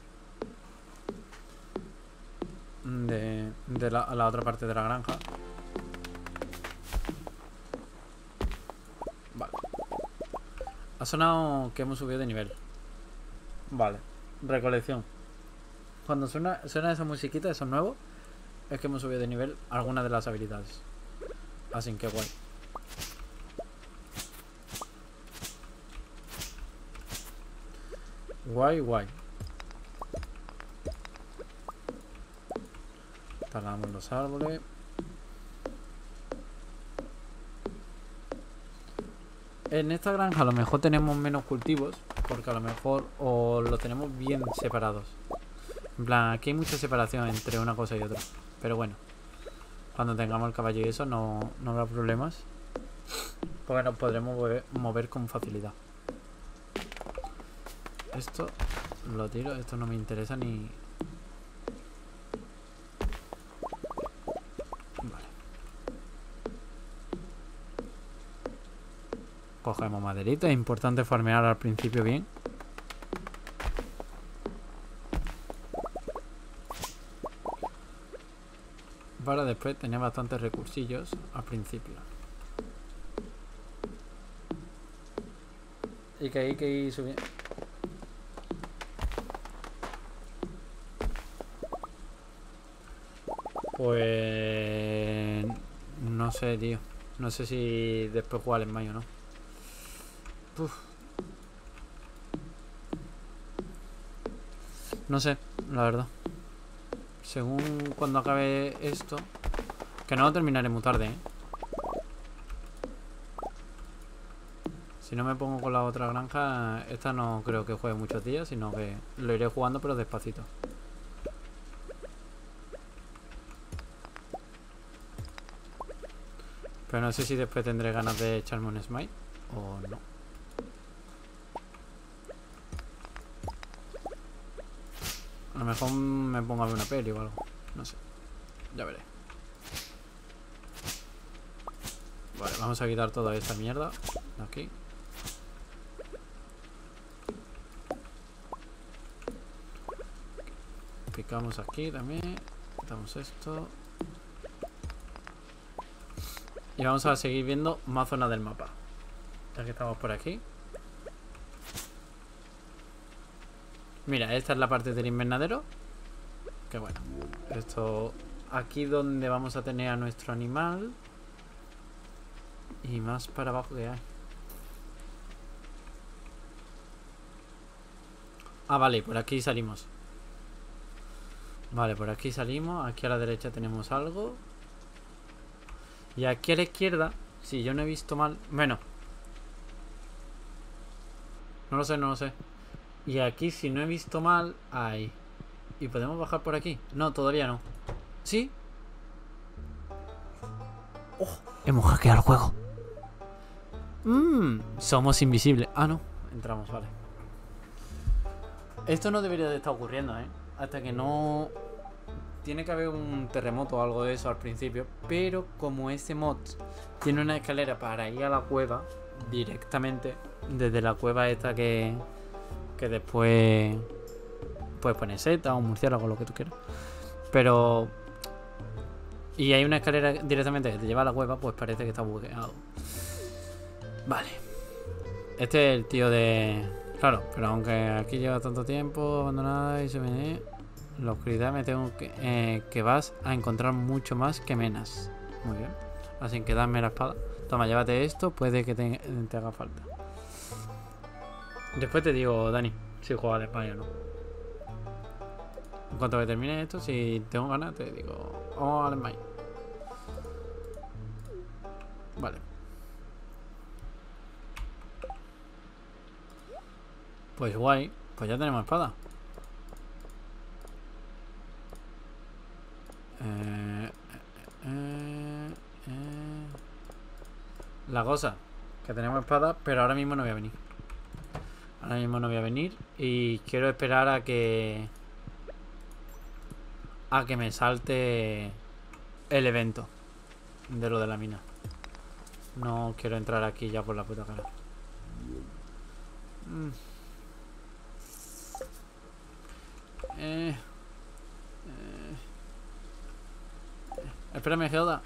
De la otra parte de la granja. Vale. Ha sonado que hemos subido de nivel. Vale. Recolección. Cuando suena esa musiquita, eso nuevo, es que hemos subido de nivel algunas de las habilidades. Así que guay. Guay, guay. Talamos los árboles. En esta granja a lo mejor tenemos menos cultivos, porque a lo mejor o lo tenemos bien separados. En plan, aquí hay mucha separación entre una cosa y otra. Pero bueno, cuando tengamos el caballo y eso no habrá problemas, porque nos podremos mover con facilidad. Esto lo tiro, esto no me interesa ni... Vale. Cogemos maderita, es importante farmear al principio bien. Para después tener bastantes recursillos al principio. Y que hay que ir subiendo. Pues... no sé, tío. No sé si después jugar en mayo o no. Uf. No sé, la verdad. Según cuando acabe esto. Que no lo terminaré muy tarde, ¿eh? Si no me pongo con la otra granja, esta no creo que juegue muchos días, sino que lo iré jugando pero despacito. Pero no sé si después tendré ganas de echarme un smite o no. A lo mejor me pongo a ver una peli o algo. No sé. Ya veré. Vale, vamos a quitar toda esta mierda de aquí. Picamos aquí también. Quitamos esto. Y vamos a seguir viendo más zonas del mapa. Ya que estamos por aquí. Mira, esta es la parte del invernadero. Que bueno. Esto... aquí donde vamos a tener a nuestro animal. Y más para abajo que hay. Ah, vale, por aquí salimos. Vale, por aquí salimos. Aquí a la derecha tenemos algo. Y aquí a la izquierda, si yo no he visto mal... bueno. No lo sé, no lo sé. Y aquí, si no he visto mal, hay... ¿y podemos bajar por aquí? No, todavía no. ¿Sí? ¡Oh! Hemos hackeado el juego. Somos invisibles. Ah, no. Entramos, vale. Esto no debería de estar ocurriendo, ¿eh? Hasta que no... tiene que haber un terremoto o algo de eso al principio. Pero como este mod tiene una escalera para ir a la cueva directamente, desde la cueva esta que después puedes poner seta o murciélago, lo que tú quieras, Pero... Y hay una escalera directamente que te lleva a la cueva, pues parece que está bugueado. Vale. Este es el tío de... Claro, pero aunque aquí lleva tanto tiempo abandonada y se viene... La oscuridad me tengo que vas a encontrar mucho más que menas. Muy bien. Así que dame la espada. Toma, llévate esto, puede que te haga falta. Después te digo, Dani, si juegas de España o no. En cuanto que termine esto, si tengo ganas, te digo, vamos al Alemania. Vale. Pues guay, pues ya tenemos espada. La cosa, que tenemos espada, pero ahora mismo no voy a venir. Ahora mismo no voy a venir y quiero esperar a que me salte el evento de lo de la mina. No quiero entrar aquí ya por la puta cara. Espérame, Geoda.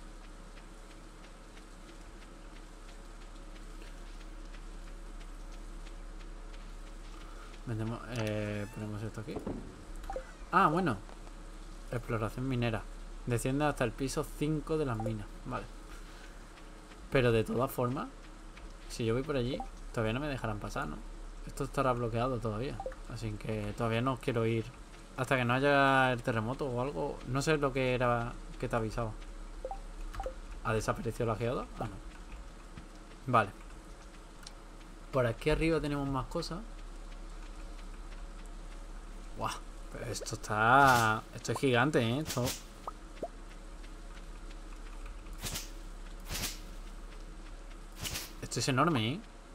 Ponemos esto aquí. Ah, bueno. Exploración minera. Desciende hasta el piso 5 de las minas. Vale. Pero de todas formas, si yo voy por allí, todavía no me dejarán pasar, ¿no? Esto estará bloqueado todavía. Así que todavía no quiero ir hasta que no haya el terremoto o algo. No sé lo que era que te avisaba. ¿Ha desaparecido la geoda? Ah, no. Vale. Por aquí arriba tenemos más cosas. Guau. Pero esto está... Esto es gigante, ¿eh? Esto... Esto es enorme, ¿eh?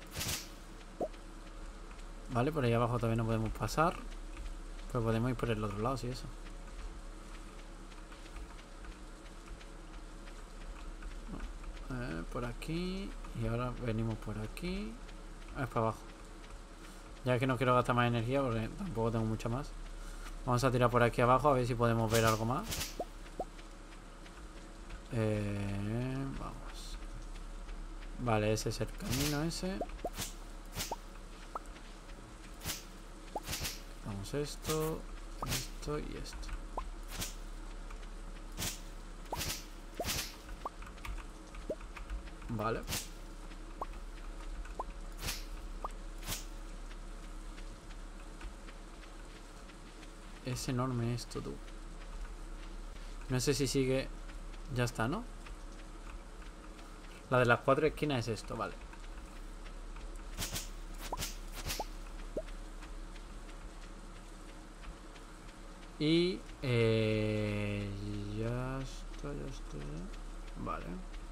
Vale, por ahí abajo todavía no podemos pasar. Pero podemos ir por el otro lado, sí, eso. Por aquí. Y ahora venimos por aquí. Es para abajo. Ya que no quiero gastar más energía porque tampoco tengo mucha más. Vamos a tirar por aquí abajo a ver si podemos ver algo más. Vamos. Vale, ese es el camino ese. Vamos esto, esto y esto. Vale. Es enorme esto, tú. No sé si sigue... Ya está, ¿no? La de las 4 esquinas es esto, vale. Y... ya está, ya está. Vale.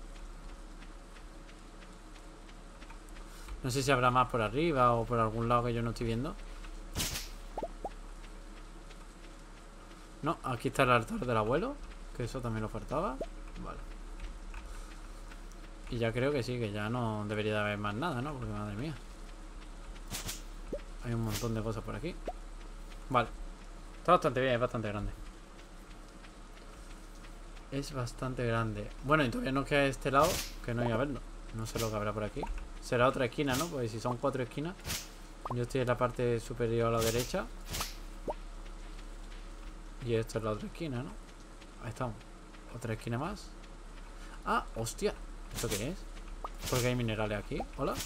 No sé si habrá más por arriba o por algún lado que yo no estoy viendo. No, aquí está el altar del abuelo, que eso también lo faltaba. Vale. Y ya creo que sí, que ya no debería de haber más nada, ¿no? Porque madre mía, hay un montón de cosas por aquí. Vale. Está bastante bien, es bastante grande. Es bastante grande. Bueno, y todavía nos queda este lado, que no hay a verlo. No sé lo que habrá por aquí. Será otra esquina, ¿no? Porque si son 4 esquinas. Yo estoy en la parte superior a la derecha. Y esto es la otra esquina, ¿no? Ahí estamos. Otra esquina más. Ah, hostia. ¿Esto qué es? ¿Por qué hay minerales aquí? Hola.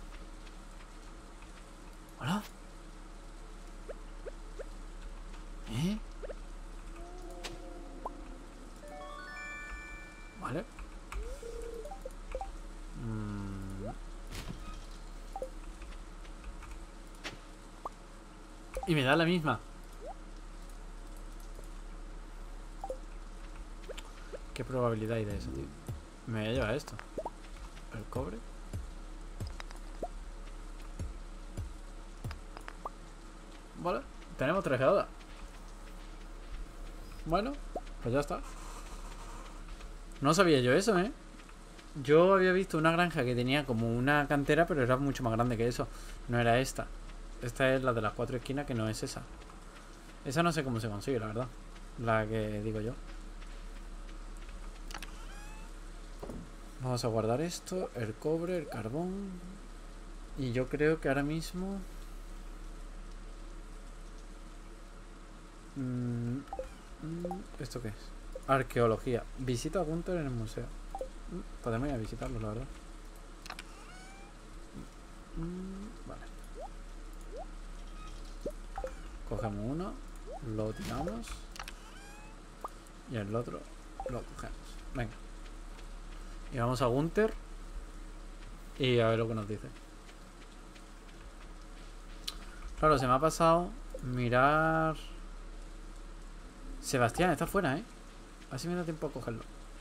Hola. ¿Eh? Vale. Y me da la misma. ¿Qué probabilidad hay de eso, tío? Me voy a llevar esto. El cobre. Vale. Tenemos 3 geodas. Bueno, pues ya está. No sabía yo eso, ¿eh? Yo había visto una granja que tenía como una cantera, pero era mucho más grande que eso. No era esta. Esta es la de las 4 esquinas, que no es esa. Esa no sé cómo se consigue, la verdad. La que digo yo. Vamos a guardar esto, el cobre, el carbón. Y yo creo que ahora mismo... ¿Esto qué es? Arqueología. Visita a Gunther en el museo. Podemos ir a visitarlo, la verdad. Vale. Cogemos uno, lo tiramos. Y el otro lo cogemos. Venga. Y vamos a Gunther. Y a ver lo que nos dice. Claro, se me ha pasado mirar... Sebastián, está fuera, ¿eh? Así me da tiempo a cogerlo.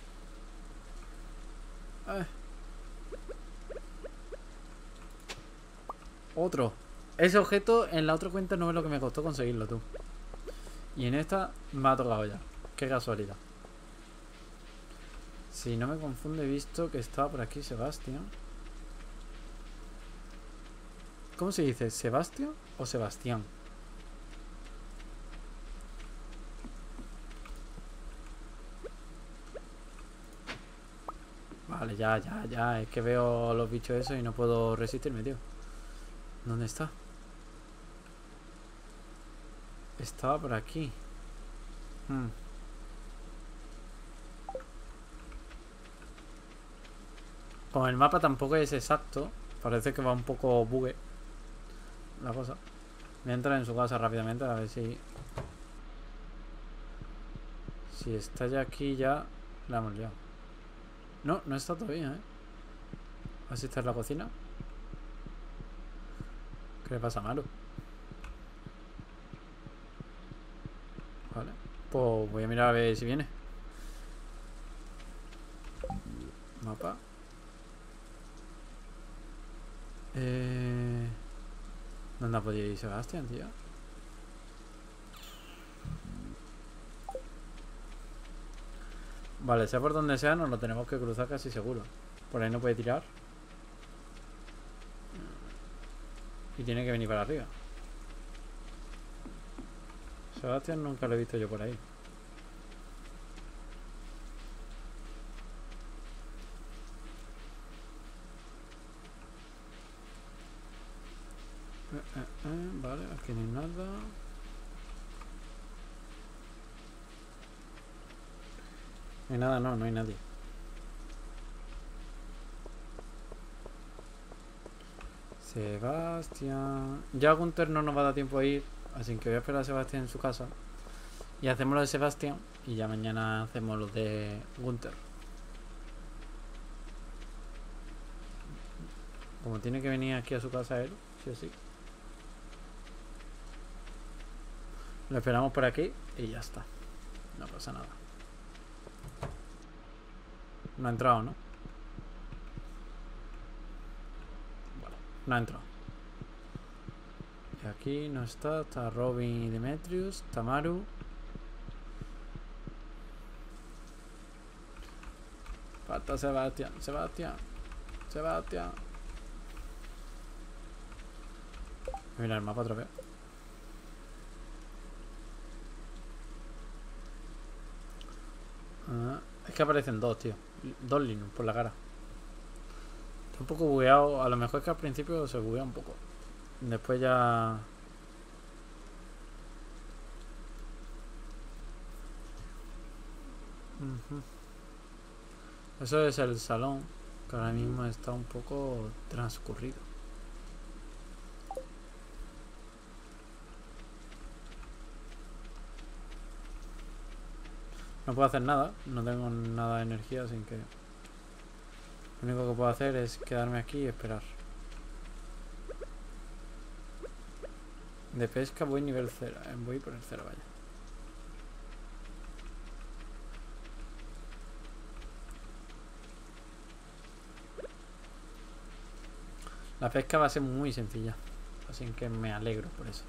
Otro. Ese objeto en la otra cuenta no es lo que me costó conseguirlo, tú. Y en esta me ha tocado ya. Qué casualidad. Si no me confunde, he visto que estaba por aquí Sebastián. ¿Cómo se dice? ¿Sebastián o Sebastián? Vale, ya. Es que veo los bichos esos y no puedo resistirme, tío. ¿Dónde está? Estaba por aquí. Como el mapa tampoco es exacto, parece que va un poco bugue la cosa. Voy a entrar en su casa rápidamente a ver si... Si está ya aquí ya la hemos liado. No, no está todavía, ¿eh? A ver si está en la cocina. ¿Qué le pasa a Maru? Vale. Pues voy a mirar a ver si viene. Mapa. ¿Dónde ha podido ir Sebastián, tío? Vale, sea por donde sea, nos lo tenemos que cruzar casi seguro. Por ahí no puede tirar. Y tiene que venir para arriba. Sebastián nunca lo he visto yo por ahí. Vale, aquí no hay nada. No hay nada, no hay nadie. Sebastián. Ya Gunther no nos va a dar tiempo a ir, así que voy a esperar a Sebastián en su casa. Y hacemos lo de Sebastián y ya mañana hacemos lo de Gunther. Como tiene que venir aquí a su casa él, sí o sí. Lo esperamos por aquí y ya está. No pasa nada. No ha entrado, ¿no? Vale, no ha entrado. Y aquí no está. Está Robin y Demetrius. Tamaru. Falta Sebastián. Sebastián. Mira el mapa otra vez. Es que aparecen dos, tío. Dos Linux por la cara. Está un poco bugueado. A lo mejor es que al principio se buguea un poco. Después ya... Eso es el salón, que ahora mismo está un poco transcurrido. No puedo hacer nada, no tengo nada de energía, así que... Lo único que puedo hacer es quedarme aquí y esperar. De pesca voy nivel 0, voy por el 0, vaya. La pesca va a ser muy sencilla, así que me alegro por eso.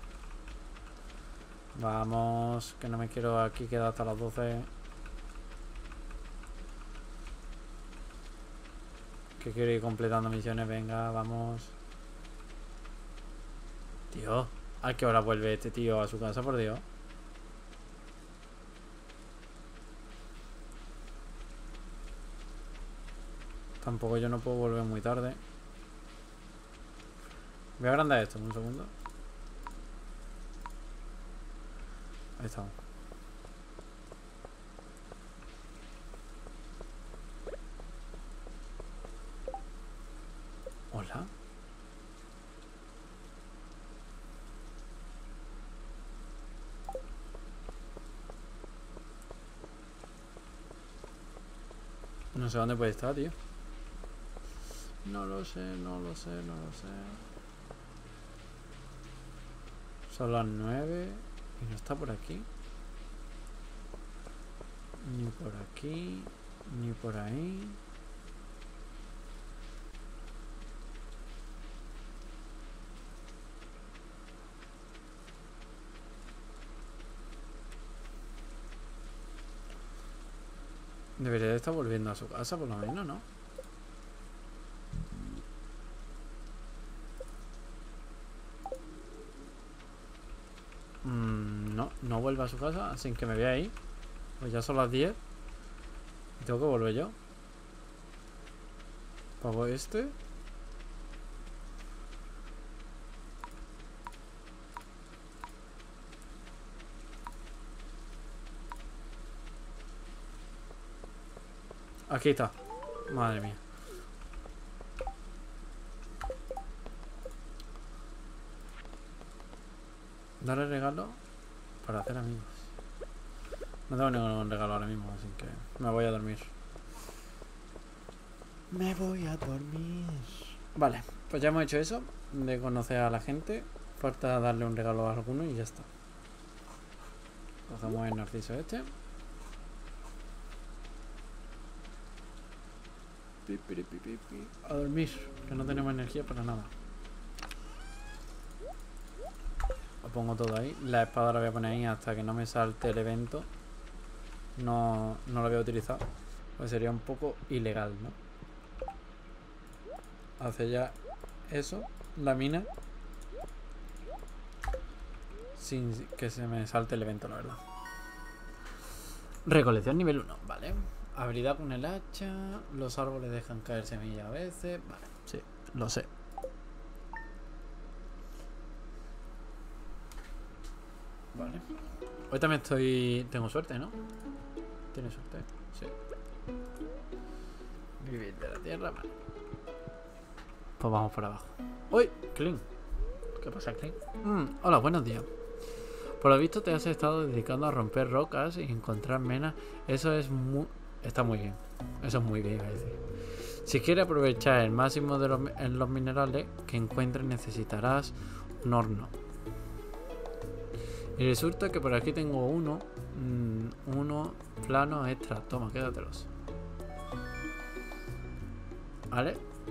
Vamos, que no me quiero aquí quedar hasta las 12. Que quiero ir completando misiones, venga, vamos. Tío, ¿a qué hora vuelve este tío a su casa, por Dios? Tampoco yo no puedo volver muy tarde. Voy a agrandar esto, un segundo. Ahí estamos. Hola. No sé dónde puede estar, tío. No lo sé, no lo sé, no lo sé. Son las 9 y no está por aquí. Ni por aquí, ni por ahí. Debería de estar volviendo a su casa por lo menos, ¿no? No, no vuelve a su casa sin que me vea ahí. Pues ya son las 10. Y tengo que volver yo. Pago este. Aquí está. Madre mía. Darle regalo para hacer amigos. No tengo ningún regalo ahora mismo, así que me voy a dormir. Me voy a dormir. Vale, pues ya hemos hecho eso de conocer a la gente. Falta darle un regalo a alguno y ya está. Cogemos el narciso este. A dormir, que no tenemos energía para nada. Lo pongo todo ahí. La espada la voy a poner ahí hasta que no me salte el evento. No la voy a utilizar. Pues sería un poco ilegal, ¿no? Hace ya eso, la mina. Sin que se me salte el evento, la verdad. Recolección nivel 1, vale. Habilidad con el hacha. Los árboles dejan caer semillas a veces. Vale, sí, lo sé. Vale. Hoy también tengo suerte, ¿no? ¿Tienes suerte? Sí. Vivir de la tierra, vale. Pues vamos por abajo. ¡Uy! Clean. ¿Qué pasa, Clean? Hola, buenos días. Por lo visto te has estado dedicando a romper rocas y encontrar menas. Eso es está muy bien. Eso es muy bien, iba a decir. Si quieres aprovechar el máximo de los minerales que encuentres, necesitarás un horno. Y resulta que por aquí tengo uno plano extra. Toma, quédatelos. ¿Vale?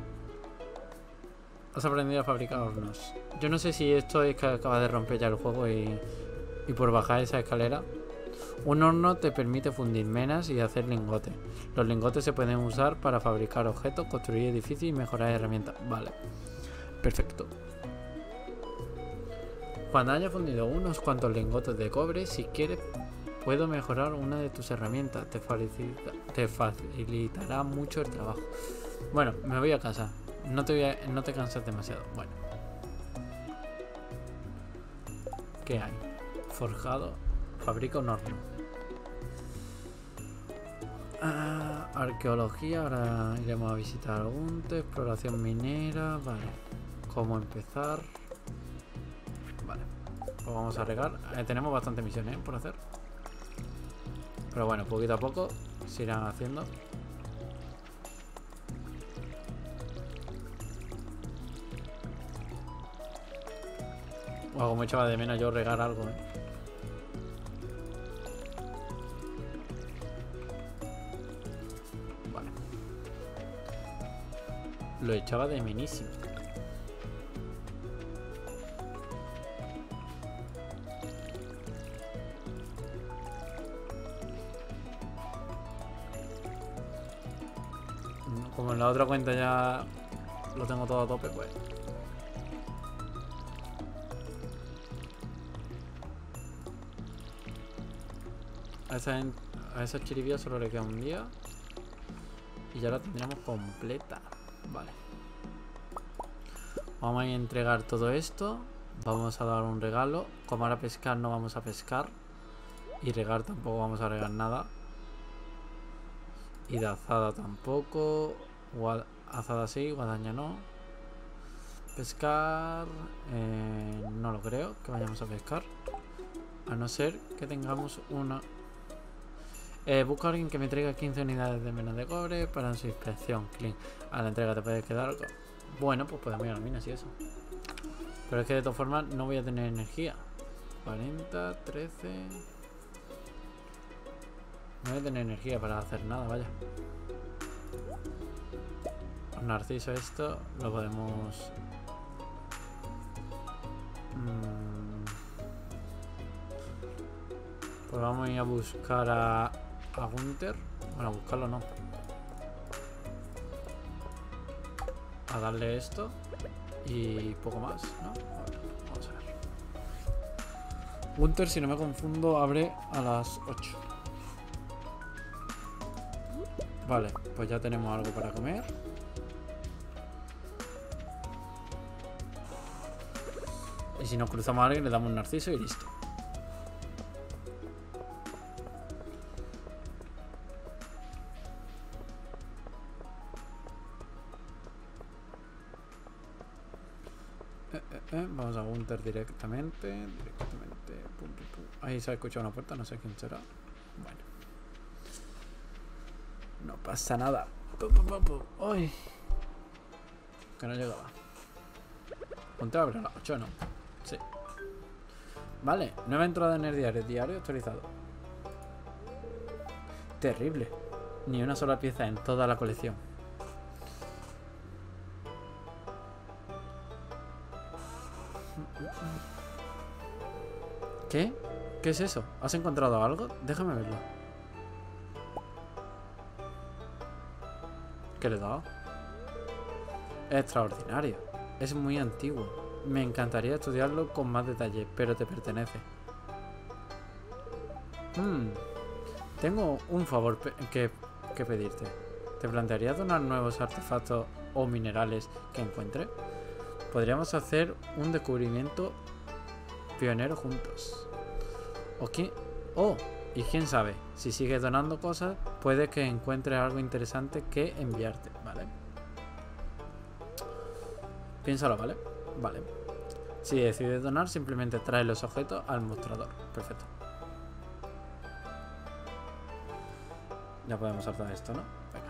Has aprendido a fabricar hornos. Yo no sé si esto es que acabas de romper ya el juego y por bajar esa escalera. Un horno te permite fundir menas y hacer lingotes. Los lingotes se pueden usar para fabricar objetos, construir edificios y mejorar herramientas. Vale. Perfecto. Cuando haya fundido unos cuantos lingotes de cobre, si quieres, puedo mejorar una de tus herramientas. Te facilitará mucho el trabajo. Bueno, me voy a casa. No te canses demasiado. Bueno. ¿Qué hay? Forjado. Fabrica un horno. Arqueología. Ahora iremos a visitar Gunte. Exploración minera. Vale. ¿Cómo empezar? Vale. Pues vamos a regar. Tenemos bastantes misiones por hacer. Pero bueno, poquito a poco se irán haciendo. Como echaba de menos yo regar algo, Vale. Lo echaba de menísimo. Como en la otra cuenta ya lo tengo todo a tope, pues. A esa chiribía solo le queda un día. y ya la tendríamos completa. Vale. Vamos a entregar todo esto. Vamos a dar un regalo. Como ahora pescar no vamos a pescar. Y regar tampoco vamos a regar nada. Y de azada tampoco. Azada sí, guadaña no. Pescar... no lo creo que vayamos a pescar. A no ser que tengamos una... busca a alguien que me traiga 15 unidades de menos de cobre para su inspección. Clean. A la entrega te puedes quedar... Bueno, pues podemos ir a la mina, y eso. Pero es que de todas formas no voy a tener energía. 40, 13... No voy a tener energía para hacer nada, vaya. Los narcisos esto lo podemos... Pues vamos a ir a buscar a Gunther. Bueno, a buscarlo no. A darle esto. Y poco más, ¿no? Vale, vamos a ver. Gunther, si no me confundo, abre a las 8. Vale, pues ya tenemos algo para comer. Y si nos cruzamos a alguien le damos un narciso y listo. Vamos a Gunther directamente. Pum, pum, pum. Ahí se ha escuchado una puerta, no sé quién será. Bueno. No pasa nada. ¡Uy! Que no llegaba. Ponte a abrir a las 8, ¿no? Sí. Vale, nueva entrada en el diario. Diario actualizado. Terrible. Ni una sola pieza en toda la colección. ¿Qué? ¿Qué es eso? ¿Has encontrado algo? Déjame verlo. ¿Qué le he dado? Extraordinario. Es muy antiguo. Me encantaría estudiarlo con más detalle, pero te pertenece. Tengo un favor que pedirte. ¿Te plantearías donar nuevos artefactos o minerales que encuentre? Podríamos hacer un descubrimiento pionero juntos. Y quién sabe, si sigues donando cosas, puede que encuentres algo interesante que enviarte, ¿vale? Piénsalo, ¿vale? Vale. Si decides donar, simplemente trae los objetos al mostrador. Perfecto. Ya podemos saltar esto, ¿no? Venga.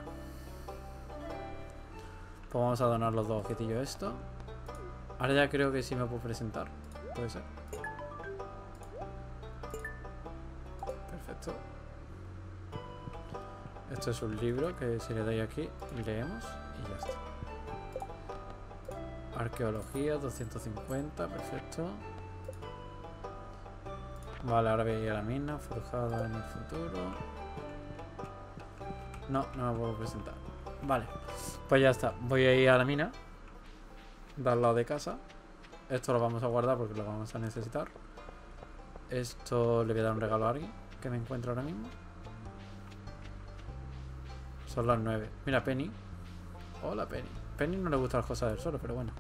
Pues vamos a donar los dos objetillos esto. Ahora ya creo que sí me puedo presentar. Puede ser. Perfecto. Esto es un libro que si le doy aquí, leemos y ya está. Arqueología, 250, perfecto. Vale, ahora voy a ir a la mina, forjada en el futuro. No me puedo presentar. Vale, pues ya está. Voy a ir a la mina, de al lado de casa. Esto lo vamos a guardar porque lo vamos a necesitar. Esto le voy a dar un regalo a alguien que me encuentro ahora mismo. Son las 9. Mira, Penny. Hola, Penny. Penny no le gustan las cosas del suelo, pero bueno.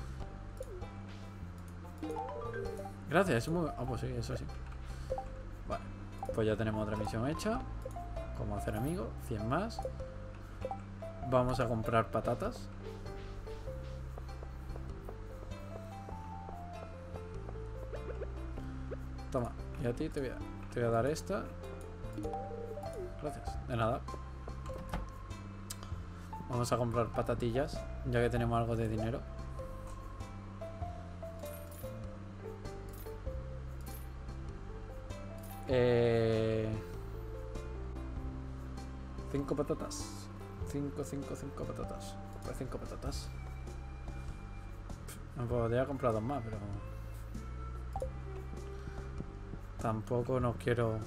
Gracias, eso es muy... Ah, pues sí, eso sí. Vale, pues ya tenemos otra misión hecha. Cómo hacer amigos, 100 más. Vamos a comprar patatas. Toma, y a ti te voy a dar esta. Gracias, de nada. Vamos a comprar patatillas, ya que tenemos algo de dinero. Cinco patatas. 5 patatas. Pues 5 patatas. Me podría comprar dos más, pero tampoco no quiero.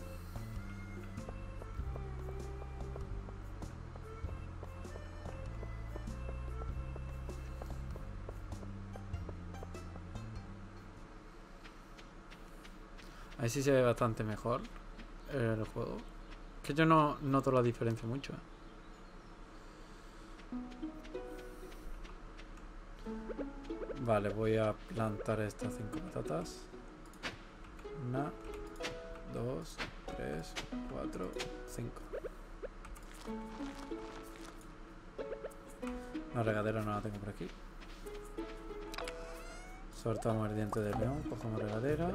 Ahí sí se ve bastante mejor el juego. Que yo no noto la diferencia mucho. Vale, voy a plantar estas 5 patatas. 1, 2, 3, 4, 5. La regadera no la tengo por aquí. Soltamos el diente del león, cogemos regadera.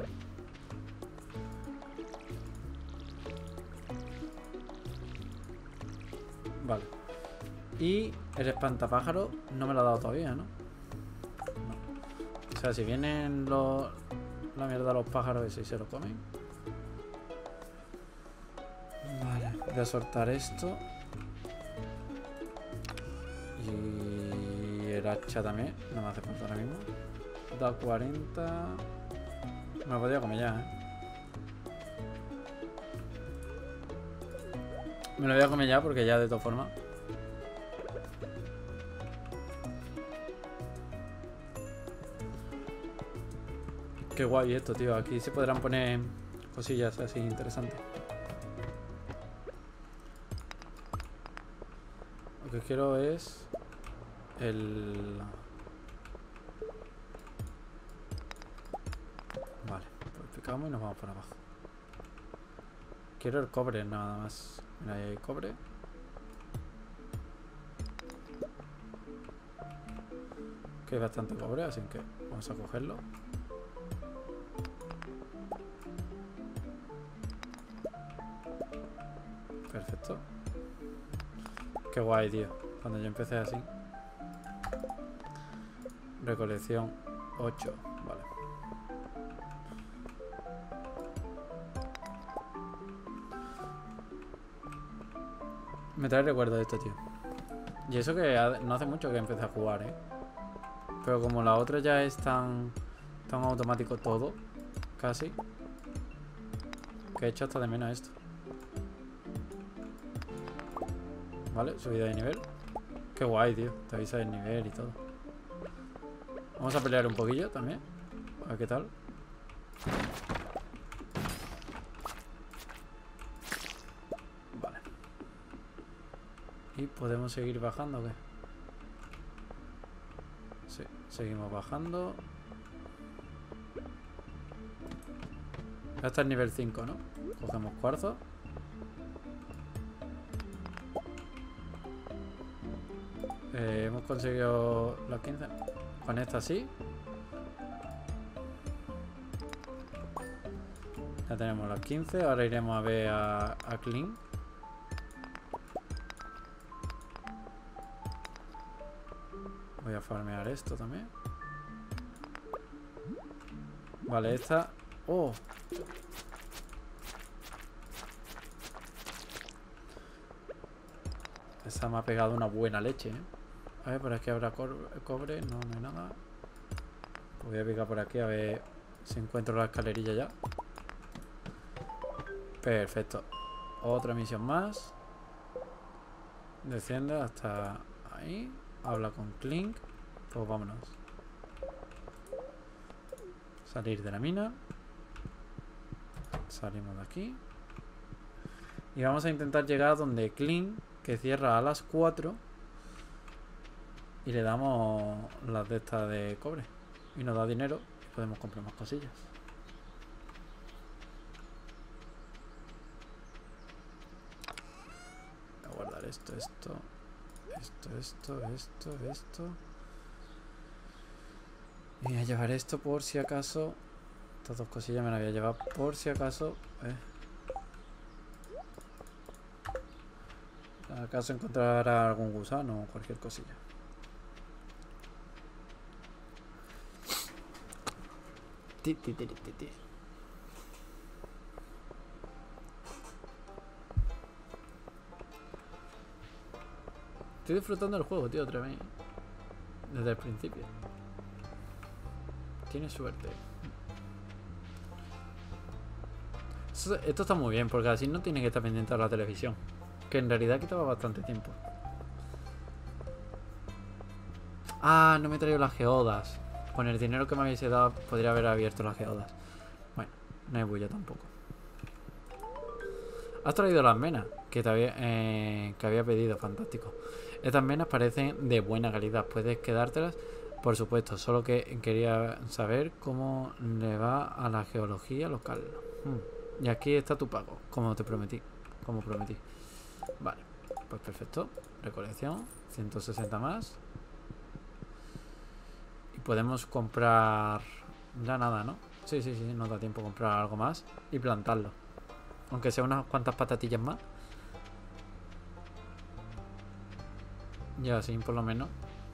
Vale. Y el espantapájaro no me lo ha dado todavía, ¿no? O sea, si vienen la mierda de los pájaros ese y se lo comen. Vale, voy a soltar esto. Y el hacha también, no me hace falta ahora mismo. Da 40. Me lo podría comer ya, Me lo voy a comer ya porque ya de todas formas. Qué guay esto, tío. Aquí se podrán poner cosillas así interesantes. Lo que quiero es el... Vale, pues picamos y nos vamos por abajo. Quiero el cobre nada más. Mira, ahí hay cobre. Que hay bastante cobre, así que vamos a cogerlo. Perfecto. Qué guay, tío. Cuando yo empecé así. Recolección 8. Vale. Me trae recuerdo de esto, tío. Y eso que no hace mucho que empecé a jugar, Pero como la otra ya es tan automático todo, casi, que he hecho hasta de menos esto. Vale, subida de nivel. Qué guay, tío. Te avisa del nivel y todo. Vamos a pelear un poquillo también. A ver qué tal. Vale. ¿Y podemos seguir bajando o qué? Sí, seguimos bajando. Hasta el nivel 5, ¿no? Cogemos cuarzo. Hemos conseguido los 15. Con esta sí. Ya tenemos los 15. Ahora iremos a ver a Clean. Voy a farmear esto también. Vale, esta... ¡Oh! Esa me ha pegado una buena leche, A ver, por aquí habrá cobre. No, no hay nada. Pues voy a picar por aquí a ver si encuentro la escalerilla ya. Perfecto. Otra misión más. Desciende hasta ahí. Habla con Clink. Pues vámonos. Salir de la mina. Salimos de aquí. Y vamos a intentar llegar a donde Clink, que cierra a las 4. Y le damos las de estas de cobre. Y nos da dinero y podemos comprar más cosillas. Voy a guardar esto. Y voy a llevar esto por si acaso. Estas dos cosillas me las voy a llevar por si acaso. ¿Acaso encontrará algún gusano o cualquier cosilla? Estoy disfrutando del juego, tío, otra vez. Desde el principio. Tienes suerte. Esto está muy bien, porque así no tienes que estar pendiente de la televisión. Que en realidad quitaba bastante tiempo. Ah, no me he traído las geodas. Con el dinero que me habéis dado podría haber abierto las geodas. Bueno, no hay bulla tampoco. Has traído las menas que había pedido, fantástico. Estas menas parecen de buena calidad. Puedes quedártelas, por supuesto. Solo que quería saber cómo le va a la geología local. Y aquí está tu pago, como te prometí. Como prometí. Vale, pues perfecto. Recolección, 160 más. Y podemos comprar... Ya nada, ¿no? Sí, nos da tiempo a comprar algo más y plantarlo. Aunque sea unas cuantas patatillas más. Ya así, por lo menos.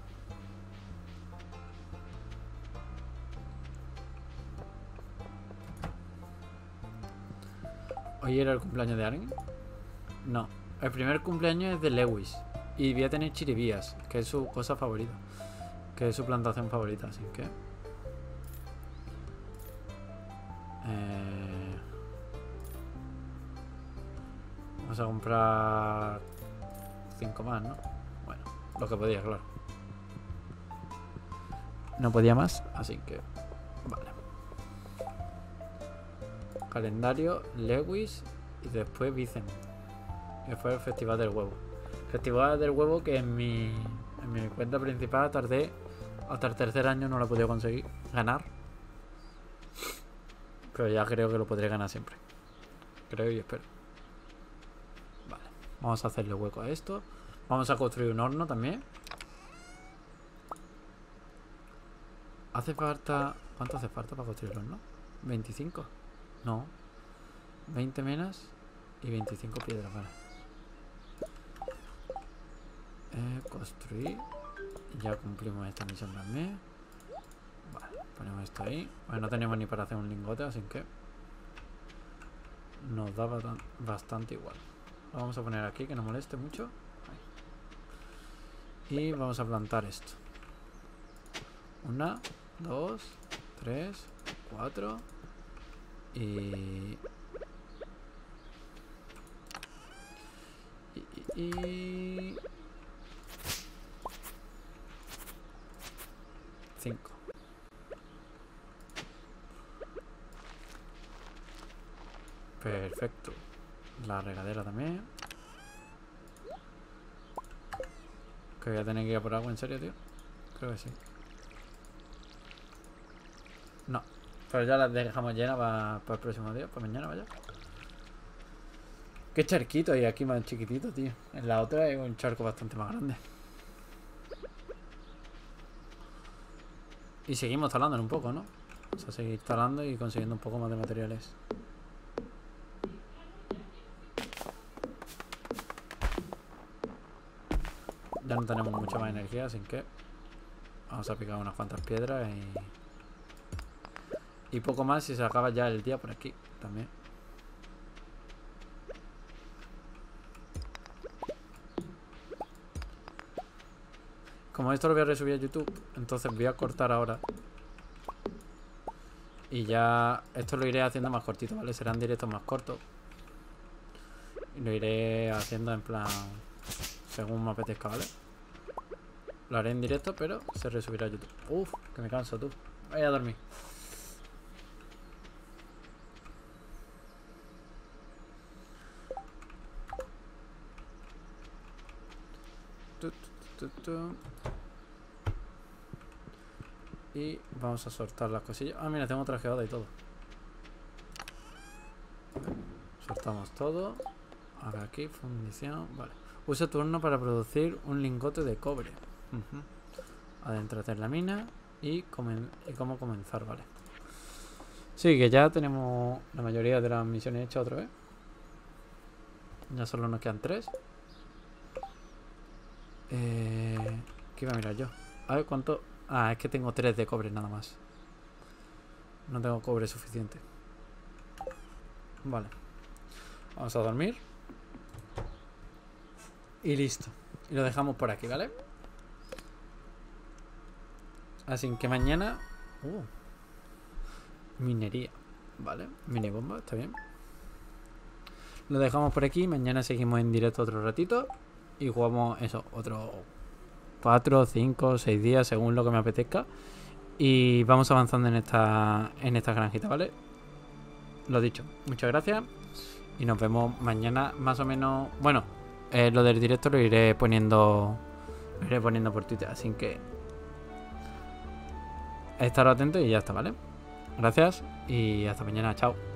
¿Hoy era el cumpleaños de alguien? No. El primer cumpleaños es de Lewis. Y voy a tener chiribías, que es su cosa favorita. Que es su plantación favorita, así que... Vamos a comprar 5 más, ¿no? Bueno, lo que podía, claro. No podía más, así que... Vale. Calendario, Lewis y después Vicen. Y después el Festival del Huevo. Festival del Huevo que en mi cuenta principal tardé hasta el tercer año, no lo he podido conseguir ganar. Pero ya creo que lo podré ganar siempre. Creo y espero. Vale. Vamos a hacerle hueco a esto. Vamos a construir un horno también. Hace falta... ¿Cuánto hace falta para construir el horno? ¿25? No. 20 menas y 25 piedras, vale. Construir. Ya cumplimos esta misión también. Vale, ponemos esto ahí. Bueno, no tenemos ni para hacer un lingote, así que nos da bastante igual. Lo vamos a poner aquí, que no moleste mucho. Ahí. Y vamos a plantar esto. 1, 2, 3, 4 y 5. Perfecto. La regadera también. Que voy a tener que ir a por agua, ¿en serio, tío? Creo que sí. No, pero ya las dejamos llenas para el próximo día, para mañana, vaya. Qué charquito hay aquí más chiquitito, tío. En la otra hay un charco bastante más grande. Y seguimos talando un poco, ¿no? Vamos a seguir talando y consiguiendo un poco más de materiales. Ya no tenemos mucha más energía, así que vamos a picar unas cuantas piedras y poco más si se acaba ya el día por aquí también. Como esto lo voy a resubir a YouTube, entonces voy a cortar ahora. Y ya esto lo iré haciendo más cortito, ¿vale? Serán directos más cortos. Y lo iré haciendo en plan según me apetezca, ¿vale? Lo haré en directo, pero se resubirá a YouTube. Uf, que me canso, tú. Vaya a dormir. Y vamos a soltar las cosillas. Ah, mira, tengo trajeada y todo. Soltamos todo. A ver aquí, fundición. Vale. Usa tu horno para producir un lingote de cobre. Adéntrate en la mina y cómo comenzar, vale. Sí, que ya tenemos la mayoría de las misiones hechas otra vez. Ya solo nos quedan 3. ¿Qué iba a mirar yo? A ver cuánto... Ah, es que tengo 3 de cobre nada más. No tengo cobre suficiente. Vale. Vamos a dormir. Y listo. Y lo dejamos por aquí, ¿vale? Así que mañana... minería. Vale. Minibomba, está bien. Lo dejamos por aquí. Mañana seguimos en directo otro ratito. Y jugamos eso, otro 4, 5, 6 días, según lo que me apetezca. Y vamos avanzando en esta granjita, ¿vale? Lo dicho, muchas gracias. Y nos vemos mañana más o menos... Bueno, lo del directo lo iré poniendo Lo iré poniendo por Twitter, así que estar atento y ya está, ¿vale? Gracias y hasta mañana, chao.